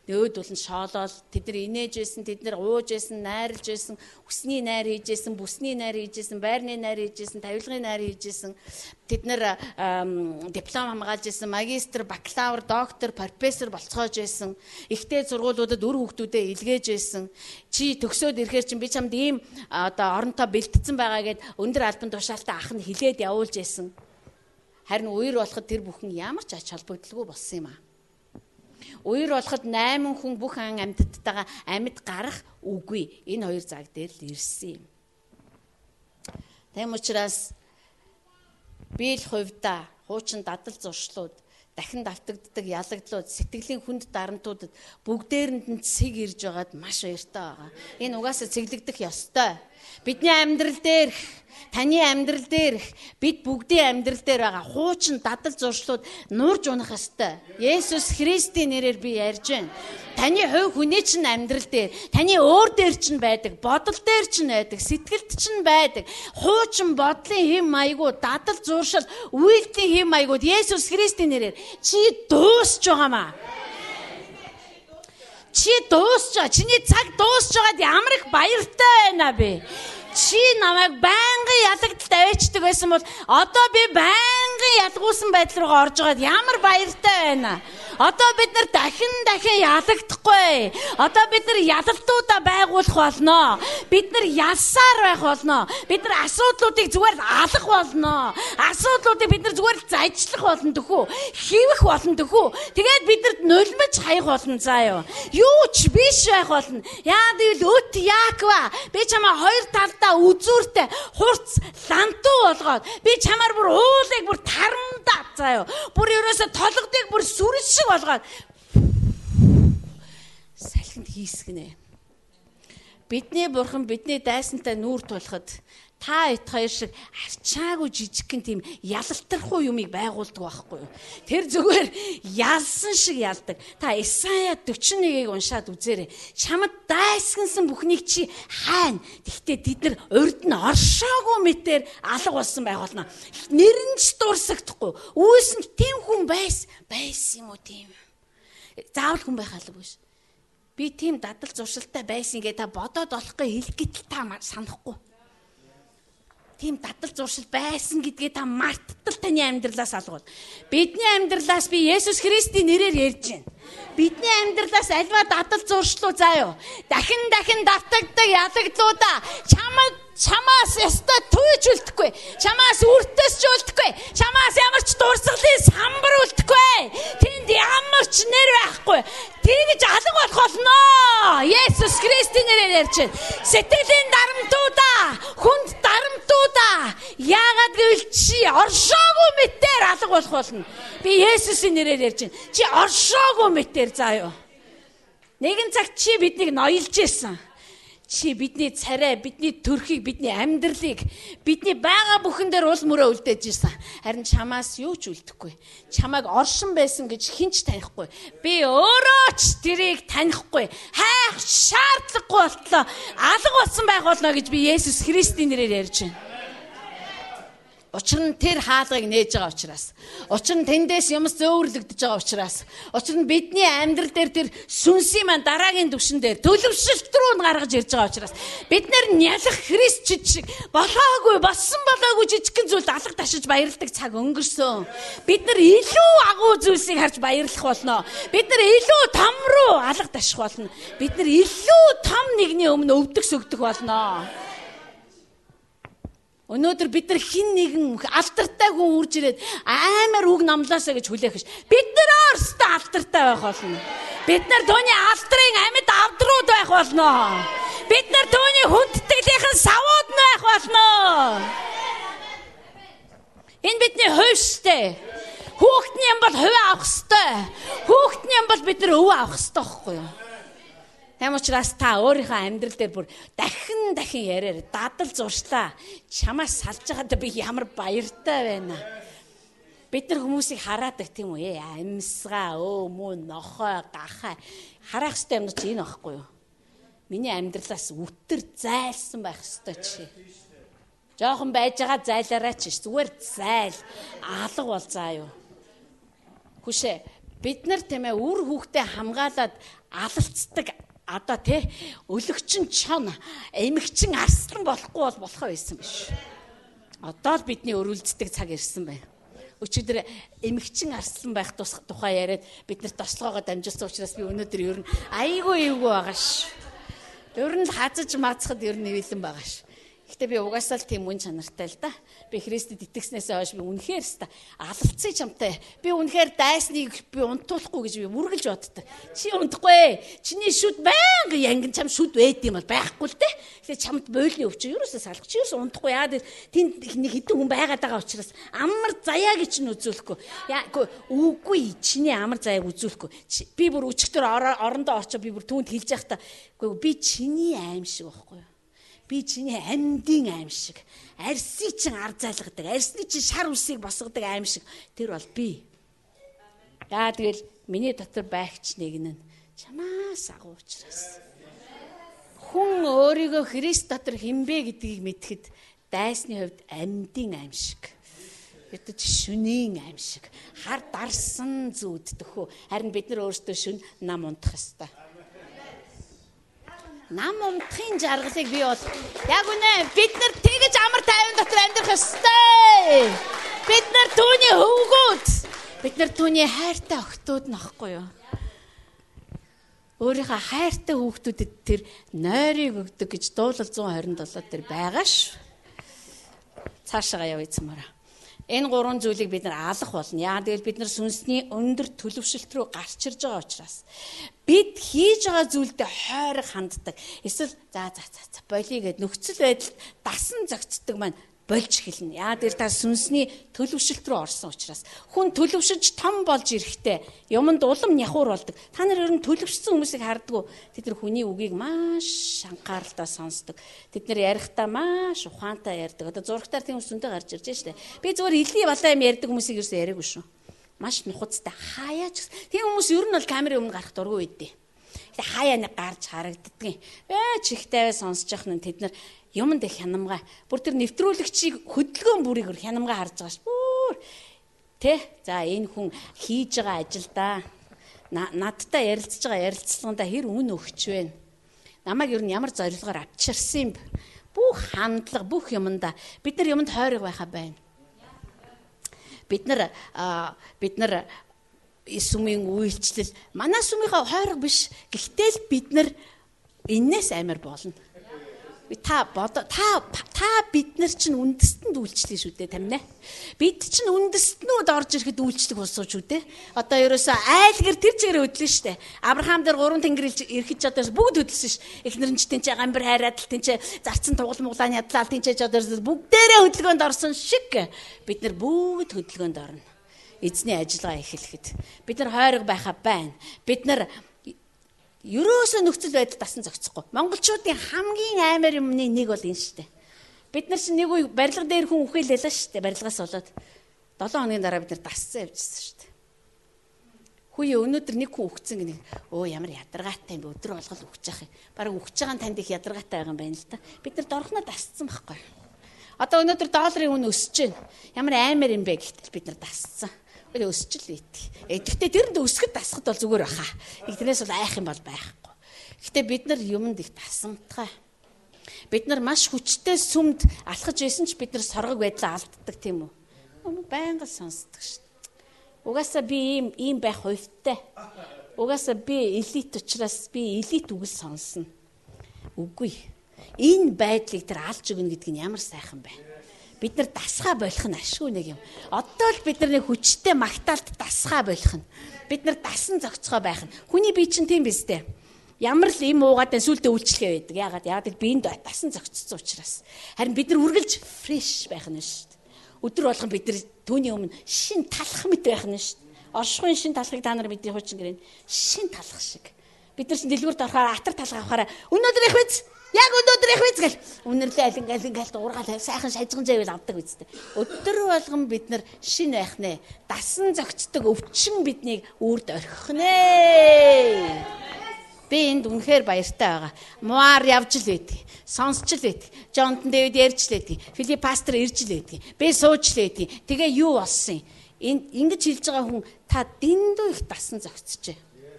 Нөөд болон шоолол тэд нар инээж байсан, тэд нар ууж байсан, найрлж байсан, хүсний найр хийж байсан, бүсний найр хийж байсан, байрны найр хийж байсан, тавилгын найр хийж байсан. Тэд нар диплом хамгаалж байсан, магистр, бакалавр, доктор, профессор болцоож байсан. Ихтэй сургуулиудад үр хүүхдүүдэд илгээж байсан. Чи төгсөөд ирэхээр чинь би чамд ийм одоо оронтой бэлтгэсэн байгаа гэд өндөр албан тушаалтай ах нь хилээд явуулж байсан. Харин үер болоход тэр бүхэн ямар ч ач холбогдолгүй болсон юм аа. Үер болоход 8 хүн бүх ан амьтдтайгаа амьд гарах үгүй. Энэ хоёр цаг дээр л ирсэн юм. Тэм учраас би л хувьдаа хуучин дадал зуршлууд, дахин давтагддаг ялагдлууд, сэтгэлийн хүнд дарамтуудад бүгдээрэнд нь цэг ирж байгаад маш баяртай байгаа. Энэ угаасаа цэглэгдэх ёстой. Бидний амьдрал дээрх, таны амьдрал дээрх, бид бүгдийн амьдрал дээр байгаа хуучин дадал зуршлууд нуурж унах ёстой. Есүс Христийн нэрээр би ярьж байна. Таны хувь хүний чинь амьдрал дээр, таны өөр дээр чинь байдаг, бодол дээр чинь байдаг, сэтгэлд чинь байдаг. Хуучин бодлын хэм маягууд, дадал зуршил, үйлдэлийн хэм маягууд Есүс Христийн нэрээр чи дуусч байгаамаа. Чи дуусч байгаа. Чиний цаг дуусч байгаад ямар их баяртай байна би. Чи намайг байнгын ялагдалд авчдаг байсан бол одоо би байнгын ялгуулсан байдал руу орж байгаад ямар баяртай байна. Одоо бид нар дахин ялагдахгүй. Одоо бид нар ялалтуудаа байгуулах болно. Бид нар ялсаар байх болно. Бид нар асуудлуудыг зүгээр алах болно. Асуудлуудыг бид нар зүгээр зажлах болно төхөө. Хивэх болно төхөө. Тэгээд бид нарт нулимж хаях болно заа юу. Юу ч биш байх болно. Яа гэвэл өт яаква. Би чамаа хоёр талдаа үзүүртэй хурц лантуу болгоод би чамаар бүр уулыг бүр тарамдаад заа юу. Бүр ерөөсө толгодыг бүр сүрэл шиг болгоод салхинд хийсгэнэ. Бидний бурхан бидний дайсантай нүүр тулахад та ит хоёр шиг арчаагүй жижигхэн тийм ялалтархгүй юмыг байгуулдаг байхгүй юу? Тэр зүгээр ялсан шиг ялдаг. Та Исая 41-ийг уншаад үзээрэй. Чамд дайсгансан бүхнийг чи хайна. Гэхдээ тэд нар урд нь оршоогүй мэтээр алга болсон байх болно. Нэр нь ч дурсагдахгүй. Үүсэнд тийм хүн байсан юм уу тийм? Заавал хүн байх албагүй ш. Би тийм дадал зуршилтай байсан гэ та бодоод болохгүй хэлэх гэтэл та санахгүй. Тийм дадал зуршил байсан гэдгээ та марттал таны амьдралаас алгуул. Бидний амьдралаас би Есүс Христийн нэрээр ярьж байна. Бидний амьдралаас альва дадал зуршлуу заа юу. Дахин давтагддаг ялагдлуудаа чамаас яста түйж үлдэхгүй. Чамаас үртэсч үлдэхгүй. Чамаас ямар ч дурсгалын самбар үлдэхгүй. Тэнд ямар ч нэр байхгүй. Тэгж алга болох болно. Есүс Христийн нэрээр ярьж байна. Сэтгэлийн дарамтуудаа, хүнд дарамтуудаа яагаад гэвэл чи оршоогүй мэтээр алга болох болно. Би Есүсийн нэрээр ярьж байна. Чи оршоогүй мэтээр заа юу. Нэгэн цаг чи биднийг ноёлж ийсэн. Чи бидний царай, бидний төрхийг, бидний амьдралыг, бидний байгаа бүхэн дээр уул мөрөө үлдээж ирсэн. Харин чамаас юу ч үлдэхгүй. Чамайг оршин байсан гэж хинч танихгүй. Би өөрөө ч тэрийг танихгүй. Хайх шаардлагагүй болтлоо. Алга болсон байх болно гэж би Есүс Христийн нэрээр ярьж байна. Учир нь тэр хаалгыг нээж байгаа учраас. Учир нь тэндээс юмс зөөвөрлөгдөж байгаа учраас. Учир нь бидний амьдрал дээр тэр сүнсийн маань дараагийн түвшин дээр төлөвшөлт рүү гаргаж ирж байгаа учраас. Бид нар нялх Христчид шиг болоогүй, болсон болоогүй жижигхэн зүйлд алга ташиж баярладаг цаг өнгөрсөн. Бид нар илүү агуу зүйлсийг харж баярлах болно. Бид нар илүү том руу алга таших болно. Бид нар илүү том нэгний өмнө өвдөх сөгдөх болно. Өнөөдөр бид нар хин нэгэн алдартай хүн үрж ирээд амар үг номлоосаа гэж хүлээх ш. Бид нар өөрсдөө алдартай байх болно. Бид нар түүний алдрын амьд авдрууд байх болно. Бид нар түүний хүндэтгэлийнхэн савууд байх болно. Энэ бидний хувь штэ. Хүүхдний юм бол хувь авах ёстой. Хүүхдний юм бол бид нар өвөө авах ёстой байхгүй юу? Тэм учраас та өөрийнхөө амьдрал дээр бүр дахин яриараа дадал зуршлаа. Чамаас салж байгаадаа би ямар баяртай байна. Бид нар хүмүүсийг хараадаг тийм үү? Амьсгаа, мөн нохой, гахаа харах ёстой юм чи энэ байхгүй юу? Миний амьдралаас үтэр зайлсан байх ёстой чи. Жохон байж байгаа зайлаараа чи зүгээр зайл алга бол заа юу. Хүшээ бид нар тийм ээ үр хүүхдээ хамгаалаад алалцдаг одоо тий өлөгчин чон эмэгчин арслан болохгүй бол болохоо байсан биш. Одоо л бидний өрүүлддэг цаг ирсэн байна. Өчигдөр эмэгчин арслан байх тухай яриад биднэрт тослогоогоо дамжуулсан учраас би өнөөдөр ер нь айгүй эвгүй байгаа ш. Ер нь хазаж мацхад ер нь нэвэлэн байгаа ш. Гэхдээ би угаасаа л тийм үн чанартай л да. Би Христэд итгэснээс хойш би үнэхээр ста алалцсан чамтай. Би үнэхээр дайсныг би унтуулахгүй гэж би мөргөлж боддог. Чи унтахгүй. Чиний шүд байнга янгин чам шүд байд юм бол байхгүй л те. Тэгээ чамд бойлны өвч юусоо салах. Чи юус унтахгүй. Яа тэнд нэг хитэн хүн байгаад байгаа учраас амар заяа гэж нь үзүүлэхгүй. Үгүй чиний амар заяаг үзүүлэхгүй. Би бүр өчигдөр орондоо орчоо би бүр түүнд хэлж явахдаа үгүй би чиний аим шиг байхгүй юу? Би чиний амьдын аим шиг, арсыг чин ар зайлгадаг, арсны чин шар үсийг босгодог аим шиг тэр бол би. Яа тэгэл миний дотор байгч нэг нь чамаас агуу учраас. Хүн өөрийгөө Христ дотор хинбэ гэдгийг мэдхэд дайсны хувьд амьдын аим шиг. Ятж шүнийн аим шиг, хар дарсан зүуддэх хөө. Харин бид нар өөрсдөө шүн нам унтах ёстой. Нам унтахын жаргалыг би бол яг үнэ бид нар тэгэж амар тайван дотор амьдрах ёстой. Бид нар түүний хөвгүүд. Бид нар түүний хайртай охтууд нөхгүй юу? Өөрийнхөө хайртай хүүхдүүдэд тэр нойрыг өгдөг гэж дуулал 127 дээр байгаа ш. Цаашаа явъя цамаараа. Энэ гурван зүйлийг бид нар алах болно. Яагаад гэвэл бид нар сүнсний өндөр төлөвшөлт рүү гарч ирж байгаа учраас бид хийж байгаа зүйлдээ хойрог ханддаг. Эсвэл за болий гэд нөхцөл байдалд дасан зогцдог маань болж эхэлнэ. Яагаад гэвэл та сүнсний төлөвшөлт рүү орсон учраас хүн төлөвшөж том болж ирэхдээ юмд улам няхуур болдог. Та нар ер нь төлөвшсөн хүмүүсийг хардггүй. Тэд нар хүний үгийг маш анхааралтай сонсдог. Тэд нар ярихдаа маш ухаантай ярьдаг. Одоо зурагтаар тийм хүмүүс зөндөө гарч ирж штэ. Би зүгээр илий балаа юм ярьдаг хүмүүсийг ерөөсөө яриаггүй шүү. Маш нухацтай хаяач. Тийм хүмүүс ер нь бол камерын өмнө гарах дургүй байдیں۔ Тэгээ хаяа нэг гарч харагддгийн. Чихтэй сонсож явах нь тэд нар юмд их хянамгаа. Бүр тэр нэвтрүүлэгчийг хөдөлгөөн бүрийг хянамгаа харж байгаа ш. Бүр тэ за энэ хүн хийж байгаа ажилдаа надтай ярилцж байгаа ярилцлаганда хэр үн өгч вэ? Намайг ер нь ямар зорилгоор авчирсан юм бэ? Бүх хандлага, бүх юмдаа бид нар юмд хойрог байхаа байна. Бид нар сүмийн үйлчлэл манай сүмийнхаа хойрог биш. Гэхдээ л бид нар энээс амар болно. Та бид нар чинь үндэстэнд үйлчлэх шүү дээ тамина. Бид чинь үндэстнүүд орж ирэхэд үйлчлэх болсон шүү дээ. Одоо ерөөсөө айлгэр тэр чигээр хөдлөн штэ. Авраам дээр 3 тэнгэр ирэхэд ч одоо бүгд хөдлсөн ш. Эхнэр нь ч тэнцээ гамбар хайраад л тэнцээ зарцсан тугал муглааны ядлаа тэнцээ ч одоо бүгдээрээ хөдөлгөөнд орсон шиг бид нар бүгд хөдөлгөөнд орно. Эзний ажиллагаа эхлэхэд бид нар хойрог байхаа байна. Бид нар ерөөсөө нөхцөл байдал дасан зохицохгүй. Монголчуудын хамгийн аймаар юмны нэг бол энэ штэ. Бид нар чинь нэг үе барилга дээр хүн үхээлээ л штэ. Барилгаас болоод 7 хоногийн дараа бид нар дасцсан явжсэн штэ. Хүүе өнөөдөр нэг хүн үхсэн гэнэ. Өө ямар ядаргаатай юм бэ? Өдөр болгол үхэж явах юм. Бараг үхэж байгаа танд их ядаргаатай байгаа юм байна л да. Бид нар дорхноо дасцсан байхгүй. Одоо өнөөдөр долларын үн өсөж байна. Ямар аймаар юм бэ гэхтэл бид нар дасцсан. Өсч л ийт. Гэхдээ тэрэнд өсгөд дасахд бол зүгээр баха. Тэрнээс бол айх юм бол байхгүй. Гэхдээ бид нар юмд их тасамтгай. Бид нар маш хүчтэй сүмд алхаж байсан ч бид нар соргог байдлаа алддаг тийм үү? Байнга сонсдог шүү дээ. Угаасаа би ийм байх хувьтай. Угаасаа би элит учраас би элит үгэл сонсно. Үгүй. Энэ байдлыг тэр алж өгнө гэдг нь ямар сайхан бэ? Бид нар дасгаа болох нь ашгүй нэг юм. Одоо л бид нар нэг хүчтэй магтаалт дасгаа болох нь. Бид нар дасан зохицгоо байх нь. Хүний бие чинь тийм биз дээ. Ямар л юм уугаад сүултээ үйлчлэгээ байдаг. Яагаад биеинд дасан зохицсон учраас. Харин бид нар үргэлж фреш байх нь шүү дээ. Өдөр болгон бид нар түүний өмнө шин талах мэт байх нь шүү дээ. Оршихуйн шин талахыг та нар бидний хуучин гэрэн шин талах шиг. Бид нар чинь дэлгүүрт орохоор атар талах авахаараа өнөөдөр их биз. Яг өнөөдөр их биз гэл. Үнэрлээ алингаал уургаал сайхан шажган зэвэл авдаг үстэй. Өдөр болгон бид нар шин байх нэ. Дасан зөгцдөг өвчин биднийг үрд орхих нэ. Би энд үнэхээр баяртай байгаа. Муар явж л байдгийг. Сонсч л байдгийг. Джонтон Дэвид ярьж л байдгийг. Филипп пастор ирж л байдгийг. Би сууж л байдгийг. Тэгээ юу болсон юм? ингэж хэлж байгаа хүн та дэндүү их дасан зохицжээ.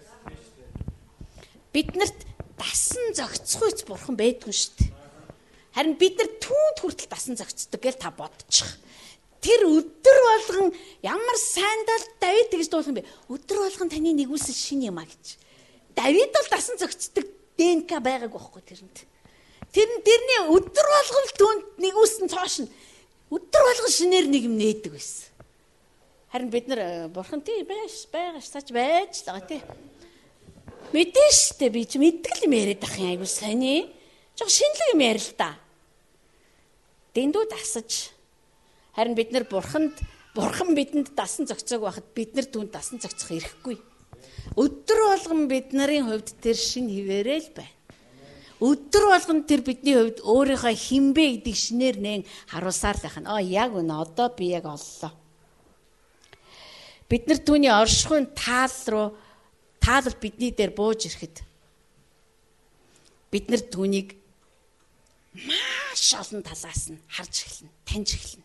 Биднэрт дасан зохицохуйц бурхан байдгүй шүү дээ. Харин бид нар түүнд хүртэл дасан зохицдог гэж та бодчих. Тэр өдөр болгон ямар сайндал Давид гэж дуулах юм бэ? Өдөр болгон таны нэгүүлсэн шин юм а гэж. Давид бол дасан зохицдог ДНК байгааг байхгүй тэрэнд. Тэрний өдөр болгон түүнд нэгүүлсэн цоош нь өдөр болгон шинээр нэг юм нээдэг байсан. Харин бид нар бурхан тий байгаа сач байж л байгаа тий. Мэдэн штэ би ч мэддэг юм яриад ах юм айгу сони. Жог шинэлэг юм ярил л да. Дэндүү дасаж. Харин бид нар бурхан бидэнд дасан зохицоог байхад бид нар түүнд дасан зохицох эрхгүй. Өдөр болгон бид нарын хувьд тэр шин хിവэрэл байна. Өдөр болгон тэр бидний хувьд өөрийнхөө хинбэ гэдэг шинээр нэн харуулсаар л байна. Яг үнэ одоо би яг оллоо. Бид нар түүний оршихуйн таал бидний дээр бууж ирэхэд бид нар түүнийг маш олон талаас нь харж эхэлнэ, таньж эхэлнэ.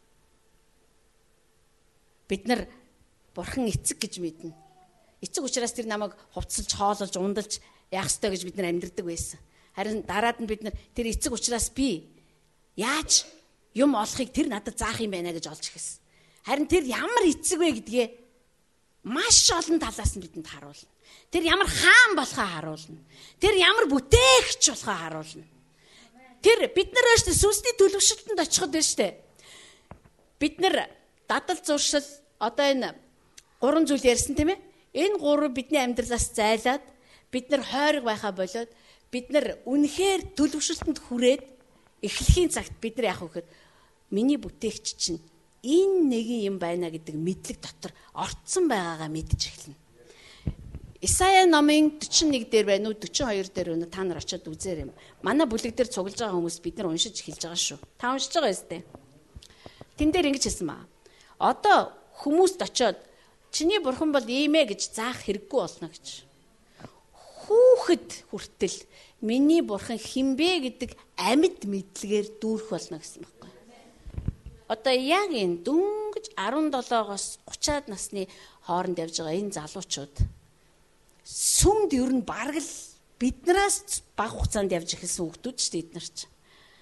Бид нар бурхан эцэг гэж мэднэ. Эцэг учраас тэр намайг хувцалж, хоололж, ундалж яах ёстой гэж бид нар амьдрдаг байсан. Харин дараад нь бид нар тэр эцэг учраас би яаж юм олохыг тэр надад заах юм байна гэж олж эхэлсэн. Харин тэр ямар эцэг вэ гэдгээ маш олон талаас нь бидэнд харуулна. Тэр ямар хаан болохоо харуулна. Тэр ямар бүтээгч болохоо харуулна. Тэр бид нар өөрсдөө сүнсний төлөвшөлтөнд очиход байна штэ. Бид нар дадал зуршил одоо энэ 3 зүйл ярьсан тийм ээ. Энэ 3 бидний амьдралаас зайлаад бид нар хойрог байхаа болоод бид нар үнэхээр төлөвшөлтөнд хүрээд эхлэхийн цагт бид нар яах вэ гэхээр миний бүтээгч чинь энэ нэгэн юм байна гэдэг мэдлэг дотор орцсон байгаагаа мэдэж эхэлнэ. Исая номын 41 дээр байна уу 42 дээр байна уу та нар очиод үзээрэй. Манай бүлэг дээр цуглаж байгаа хүмүүс бид нар уншиж эхэлж байгаа шүү. Та уншиж байгаа юм. Тэн дээр ингэж хэлсэн маа. Одоо хүмүүст очиод чиний бурхан бол ийм ээ гэж заах хэрэггүй болно гэж. Хүүхэд хүртэл миний бурхан хинбэ гэдэг амьд мэдлэгээр дүүрэх болно гэсэн байна. Одоо яг энэ дөнгөж 17-оос 30-аад насны хооронд явж байгаа энэ залуучууд сүмд ер нь бараг л биднээс бага хугацаанд явж эхэлсэн хүүхдүүд шүү дээ эднэр чинь.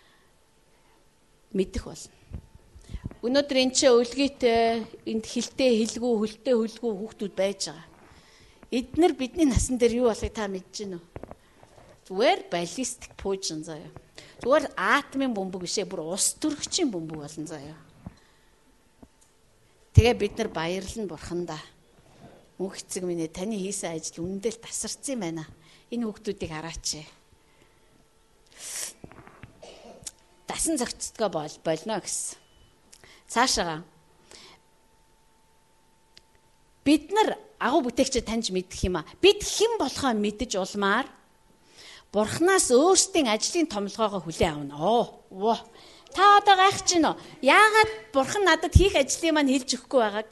Мэдэх болно. Өнөөдөр энэ ч өлгийтэй энд хилтэй хилгүү хөлтэй хөлгүү хүүхдүүд байж байгаа. Эднэр бидний насан дээр юу болохыг та мэдэж байна уу? Зүгээр баллистик пуужин заяа. Зүгээр атомын бөмбөг бишээ бүр ус төрөгчийн бөмбөг болно заяа. Тэгээ бид нар баярлан бурхандаа. Мөнх эцэг минь таны хийсэн ажил үнэндээ л тасарсан юм байна. Энэ хүүхдүүдийг хараач. Дасан зохицтгоо болно гэсэн. Цаашаа бид нар агуу бүтээгчээ таньж мэдэх юм а. Бид хэн болохоо мэдэж улмаар бурхнаас өөрсдийн ажлын томилгоогоо хүлээн авна. Та одоо гайхаж байна уу? Яагаад бурхан надад хийх ажлыг маань хэлж өгөхгүй байгааг?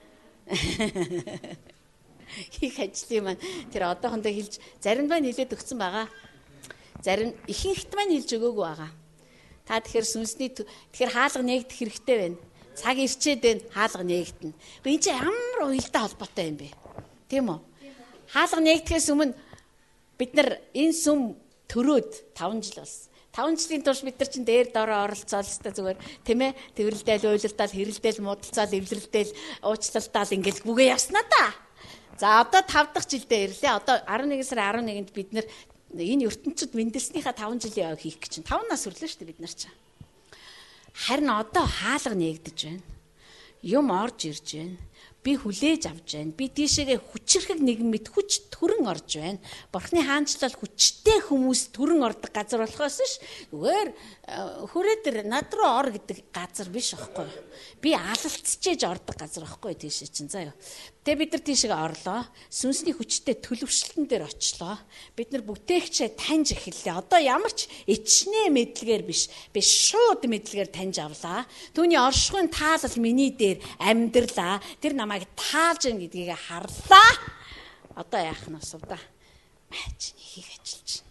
Хийх ажлыг маань тэр одоохондоо хэлж зарим нь хэлээд өгсөн байгаа. Зарим ихэнхт маань хэлж өгөөгүй байгаа. Та тэгэхээр сүнсний тэгэхээр хаалга нээгдэх хэрэгтэй байна. Цаг ирчээд байна, хаалга нээгдэнэ. Энэ чинь ямар уялдаа холбоотой юм бэ? Тийм үү? Хаалга нээгдэхээс өмнө бид нар энэ сүм төрөөд 5 жил болсон. 5 жилийн турш бид нар чинь дээр дороо оролцоол өстой зүгээр тийм ээ тэрвэрлдээл уйлалдаал хэрэлдээл муудалцаал эвлэрлдээл уучлалтаал ингээл бүгэ явснаа да. За одоо 5 дахь жилдээ ирлээ. Одоо 11 сарын 11-нд бид нар энэ ертөнцид мэндэлснийхаа 5 жилийн ой хийх гэж чинь 5 нас өрлөө шүү дээ бид нар чинь. Харин одоо хаалга нээгдэж байна. Юм орж ирж байна. Би хүлээж авч байна. Би тийшээгээ хүчрхэг нэгэн мэд хүч төрөн орж байна. Бурхны хаанчлал хүчтэй хүмүүс төрөн ордог газар болохоос ш. Зүгээр хүрээд над руу ор гэдэг газар биш аахгүй. Би алалцчээж ордог газар аахгүй тийшээ чинь заа юу. Тэгээ бид нар тийшээгээ орлоо. Сүнсний хүчтэй төлөвшлтөн дээр очлоо. Бид нар бүтээгчээ таньж эхэллээ. Одоо ямар ч ичнээ мэдлэгээр биш. Би шууд мэдлэгээр таньж авлаа. Түүний оршихуйн таалал миний дээр амьдралаа. Тэр намайг таалж гин гэдгийг харлаа. Одоо яах нь асуу да. Маач хийх ажиллаж байна.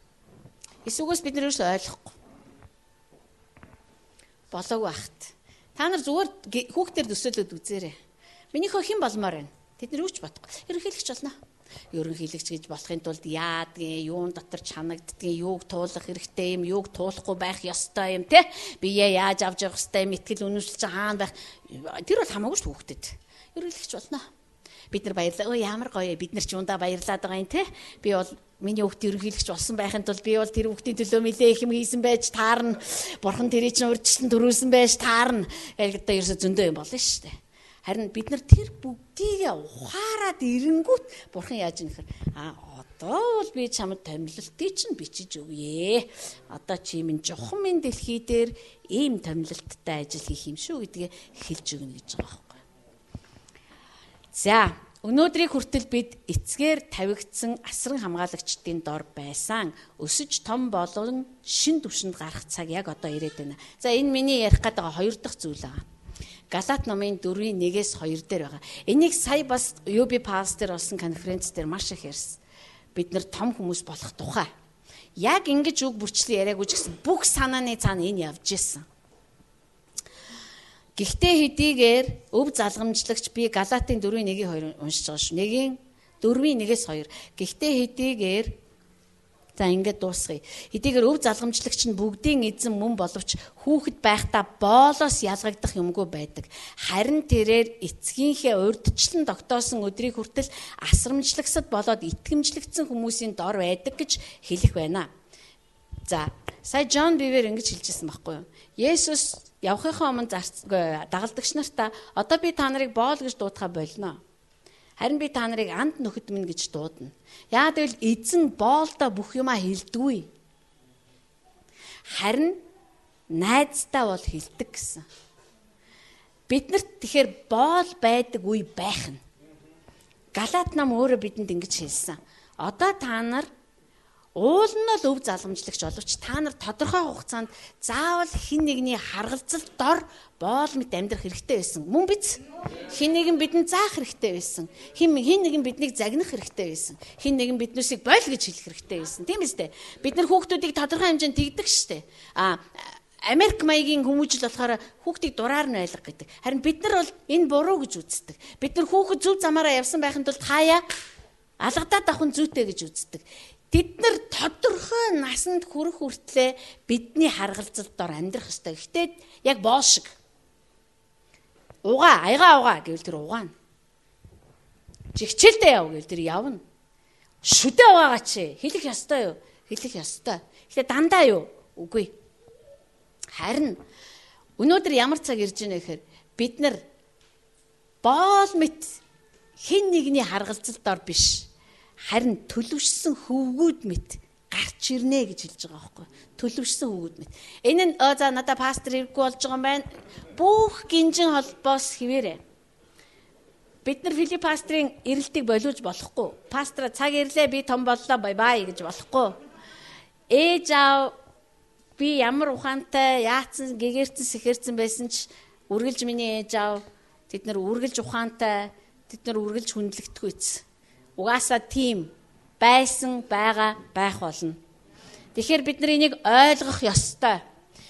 Эсвгээс бид нар юу ч ойлгохгүй. Болоогүй ахт. Та нар зүгээр хүүхдээр төсөөлөд үзээрэй. Миний хөө хэн болмоор байна? Тэд нар юу ч бодохгүй. Ерөнхийлөгч болно. Ерөнхийлөгч гэж болохын тулд яадгийн, юун дотор чанагддгийн, юуг туулах хэрэгтэй юм, юуг туулахгүй байх ёстой юм те. Бие яаж авч явах ёстой юм, итгэл үнэмшил чинь хаана байх. Тэр бол хамаагүй шүү хүүхдэд. Ерөнхийлөгч болно. Бид нар баярлаа. Өө ямар гоё. Бид нар ч юундаа баярлаад байгаа юм те. Би бол миний хүүхд ерөнхийлөгч болсон байхын тулд би бол тэр хүүхдийн төлөө нэлээ их юм хийсэн байж таарна. Бурхан тэрийг чинь урьдчилан төрүүлсэн байж таарна. Яг одоо ерөөсө зөндөө юм болно шүү дээ. Харин бид нар тэр бүгдийг ухаарад ирэнгүүт бурхан яаж юм гэхээр одоо бол би чамд томилолтыг чинь бичиж өгье. Одоо чи минь жохон минь дэлхий дээр ийм томилолттой ажил хийх юм шүү гэдгийг хэлж өгнө гэж байгаа байхгүй. За, өнөөдрийг хүртэл бид эцгээр тавигдсан асран хамгаалагчдын дор байсан өсөж том болон шин түвшинд гарах цаг яг одоо ирээд байна. За, энэ миний ярих гээд байгаа хоёр дахь зүйл байгаа. Галаат номын 4:1-2 дээр байгаа. Энийг сая бас UB пастор болсон конференц дээр маш их ярьсан. Бид нар том хүмүүс болох тухай. Яг ингэж үг бүрчлэн яриаггүй ч гэсэн бүх санааны цаана энэ явж исэн. Гэхдээ хэдийгээр өв залгамжлагч би Галаатын 4:1-2 уншиж байгаа шүү. 4:1-2. Гэхдээ хэдийгээр за ингээд дуусгая. Хэдийгээр өв залгамжлагч нь бүгдийн эзэн мөн боловч хүүхэд байхдаа боолоос ялгагдах юмгүй байдаг. Харин тэрээр эцгийнхээ урьдчилан тогтоосон өдрийг хүртэл асрамжлагсад болоод итгэмжлэгдсэн хүмүүсийн дор байдаг гэж хэлэх байна. За, сая Джон Бивер ингэж хэлжсэн байхгүй юу? Есүс явахынхаа өмнө дагалдагч нартаа одоо би та нарыг боол гэж дуудахаа болно. Харин би та нарыг анд нөхөд минь гэж дуудана. Яа гэвэл эзэн боолдоо бүх юмаа хэлдэггүй. Харин найздаа бол хэлдэг гэсэн. Биднэрт тэгэхээр боол байдаг үе байх нь. Галаат нам өөрөө бидэнд ингэж хэлсэн. Одоо та нар уул нь л өв залгамжлагч боловч та нар тодорхой хугацаанд заавал хин нэгний харгалзалт дор боол мэт амьдрах хэрэгтэй байсан. Мөн биз? Хин нэгэн бидэнд заах хэрэгтэй байсан. Хин нэгэн биднийг загнах хэрэгтэй байсан. Хин нэгэн биднээсийг бойл гэж хэлэх хэрэгтэй байсан. Тийм үстэй. Бид нар хүүхдүүдийг тодорхой хэмжээнд тэгдэг штэ. Америк маягийн хүмүүжил болохоор хүүхдийг дураар нь байлга гэдэг. Харин бид нар бол энэ буруу гэж үздэг. Бид нар хүүхэд зөв замаараа явсан байхын тулд хаяа алгадаад авах нь зүйтэй гэж үздэг. Тэд нар тодорхой насанд хүрэх хүртлээр бидний харгалзалт дор амьдрах ёстой. Гэхдээ яг боол шиг. Аягаа гэвэл тэр угаана. Жигчэлдээ яв гэвэл тэр явна. Шүдээ угаагаа чи хэлэх ёстой юу? Хэлэх ёстой. Гэхдээ дандаа юу? Үгүй. Харин өнөөдөр ямар цаг ирж байна гэхээр бид нар боол мэт хэн нэгний харгалзалт дор биш. Харин төлөвшсөн хөвгүүд мэт гарч ирнэ гэж хэлж байгаа байхгүй. Төлөвшсөн хөвгүүд мэт. Энэ нь за надад пастор иргэхгүй болж байгаа юм байна. Бүх гинжин холбоос хിവэрэ. Бид нар Филипп пастрын ирэлтийг болиуж болохгүй. Пастор цаг ирлээ би том боллоо бай гэж болохгүй. Ээж аав би ямар ухаантай яатсан гэгэрцэн сэхэрцэн байсан ч үргэлж миний ээж аав тэд нар үргэлж ухаантай тэд нар үргэлж хүндлэгдэхүйц. Угаасаа тийм байсан байх болно. Тэгэхээр бид нар энийг ойлгох ёстой.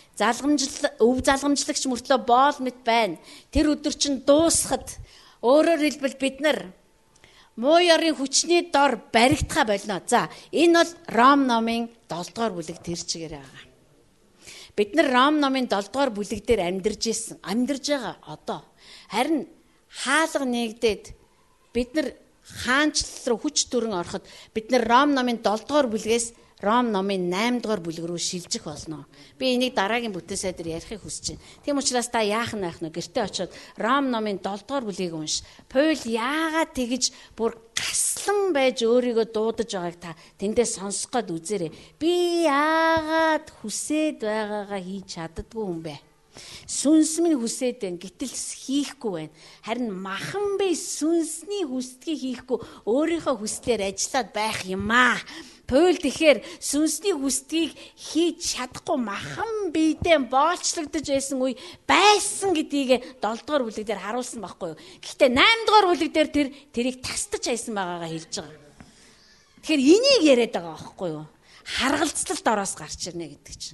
Өв залгамжлагч мөртлөө боол мэт байна. Тэр өдөр чинь дуусахад өөрөөр хэлбэл бид нар муу ёрын хүчний дор баригдахаа болно. За, энэ бол Ром номын 7 дугаар бүлэг тэр чигээр байгаа. Бид нар Ром номын 7 дугаар бүлэг дээр амьдарч байгаа одоо. Харин хаалга нэгдээд бид нар хаанчлал руу хүч төрөн ороход бид нар Ром номын 7 дугаар бүлгээс Ром номын 8 дугаар бүлэг рүү шилжих болно. Би энийг дараагийн бүтээсээ дээр ярихыг хүсэж байна. Тийм учраас та яах нь байх нь гэртээ очиод Ром номын 7 дугаар бүлгийг унш. Паул яагаад тэгж бүр гаслан байж өөрийгөө дуудаж байгааг та тэндээ сонсох гээд үзээрэй. Би яагаад хүсээд байгаагаа хийж чаддаггүй юм бэ? Сүнс минь хүсээд байна. Гэтэл хийхгүй байна. Харин махан би сүнсний хүсдгийг хийхгүй өөрийнхөө хүслээр ажиллаад байх юм аа. Паул тэгэхээр сүнсний хүсдгийг хийж чадахгүй махан биедээ боолчлогдож байсан үе байсан гэдгийг 7 дугаар бүлэг дээр харуулсан байхгүй юу. Гэхдээ 8 дугаар бүлэг дээр тэрийг тасдаж хайсан байгаагаа хэлж байгаа. Тэгэхээр энийг яриад байгаа байхгүй юу. Харгалзлалт ороос гарч ирнэ гэдэг чинь.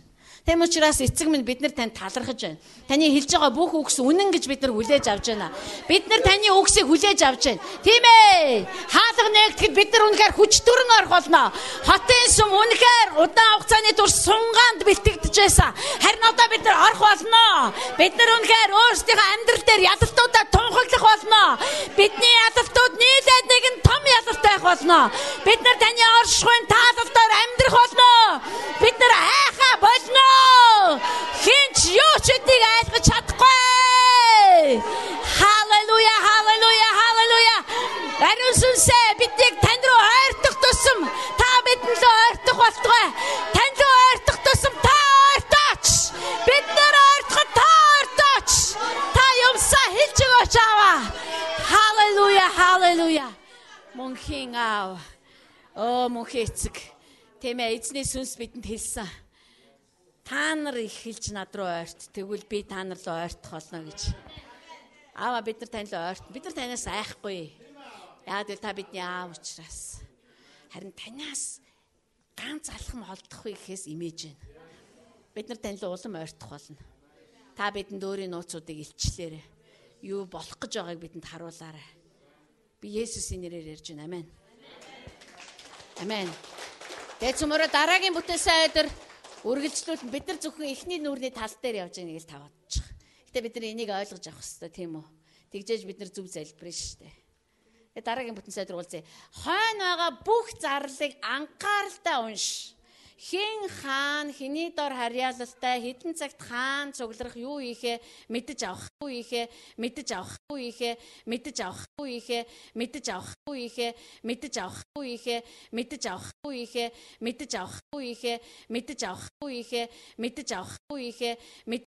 Тэм учраас эцэг минь бид нар танд талархаж байна. Таны хэлж байгаа бүх үгс үнэн гэж бид нар хүлээж авч байна. Бид нар таны үгсийг хүлээж авч байна. Тийм ээ. Хаалга нэгтгэхэд бид нар үнэхээр хүч төрөн орох болно. Хотын сүм үнэхээр удаан хугацааны турш сунгаанд бэлтгэж байсан. Харин одоо бид нар орох болно. Бид нар үнэхээр өөрсдийнхөө амьдрал дээр ялалтуудаа тунхаглах болно. Бидний ялалтууд нийлээд нэгэн том ялалт байх болно. Бид нар таны оршихуйн таалалтаар амьдрах болно. Бид нар айхаа болно. Хинч юу ч биднийг айлгаж чадахгүй. Халелуя, халелуя, халелуя. Ариун сүнсээ биднийг тань руу ойртох тусам та бидэнд л ойртох болтугай. Тань руу ойртох тусам та ойртооч. Бид нар ойртоход та ойртооч. Та юмсаа хэлж өгөөч аваа. Халелуя, халелуя. Мөнхийн аав. Оо мөнхийн эцэг. Тийм ээ, эзний сүнс бидэнд хэлсэн. Та нар их хэлж над руу ойрт. Тэгвэл би та нар руу ойртох болно гэж. Аава бид нар тань руу ойрт. Бид нар танаас айхгүй. Яг л та бидний аав учраас. Харин танаас ганц алхам холдохгүй гэхээс имэж байна. Бид нар тань руу улам ойртох болно. Та бидэнд өөрийн нууцуудыг илчлээрэй. Юу болох гэж байгааг бидэнд харуулаарай. Би Есүсийн нэрээр ярьж байна. Амен. Амен. Тэцмөрө дараагийн бүтэн сайдар үргэлжлүүлэн бид нар зөвхөн эхний нүрийн тал дээр явж байгааг л та бодчих. Гэтэ бид нар энийг ойлгож авах хэрэгтэй тийм үү? Тэгжээж бид нар зөв залбирна шүү дээ. Тэгээ дараагийн бүтэн сайдар уулзъя. Хойно байгаа бүх зарлыг анхааралтай унш. Хин хаан хэний дор харьяалалтай хэдэн цагт хаан цугларах юу ийхэ мэдэж авах юу ийхэ мэдэж авах юу ийхэ мэдэж авах юу ийхэ мэдэж авах юу ийхэ мэдэж авах юу ийхэ мэдэж авах юу ийхэ мэдэж авах юу ийхэ мэдэж авах юу ийхэ мэдэж авах юу ийхэ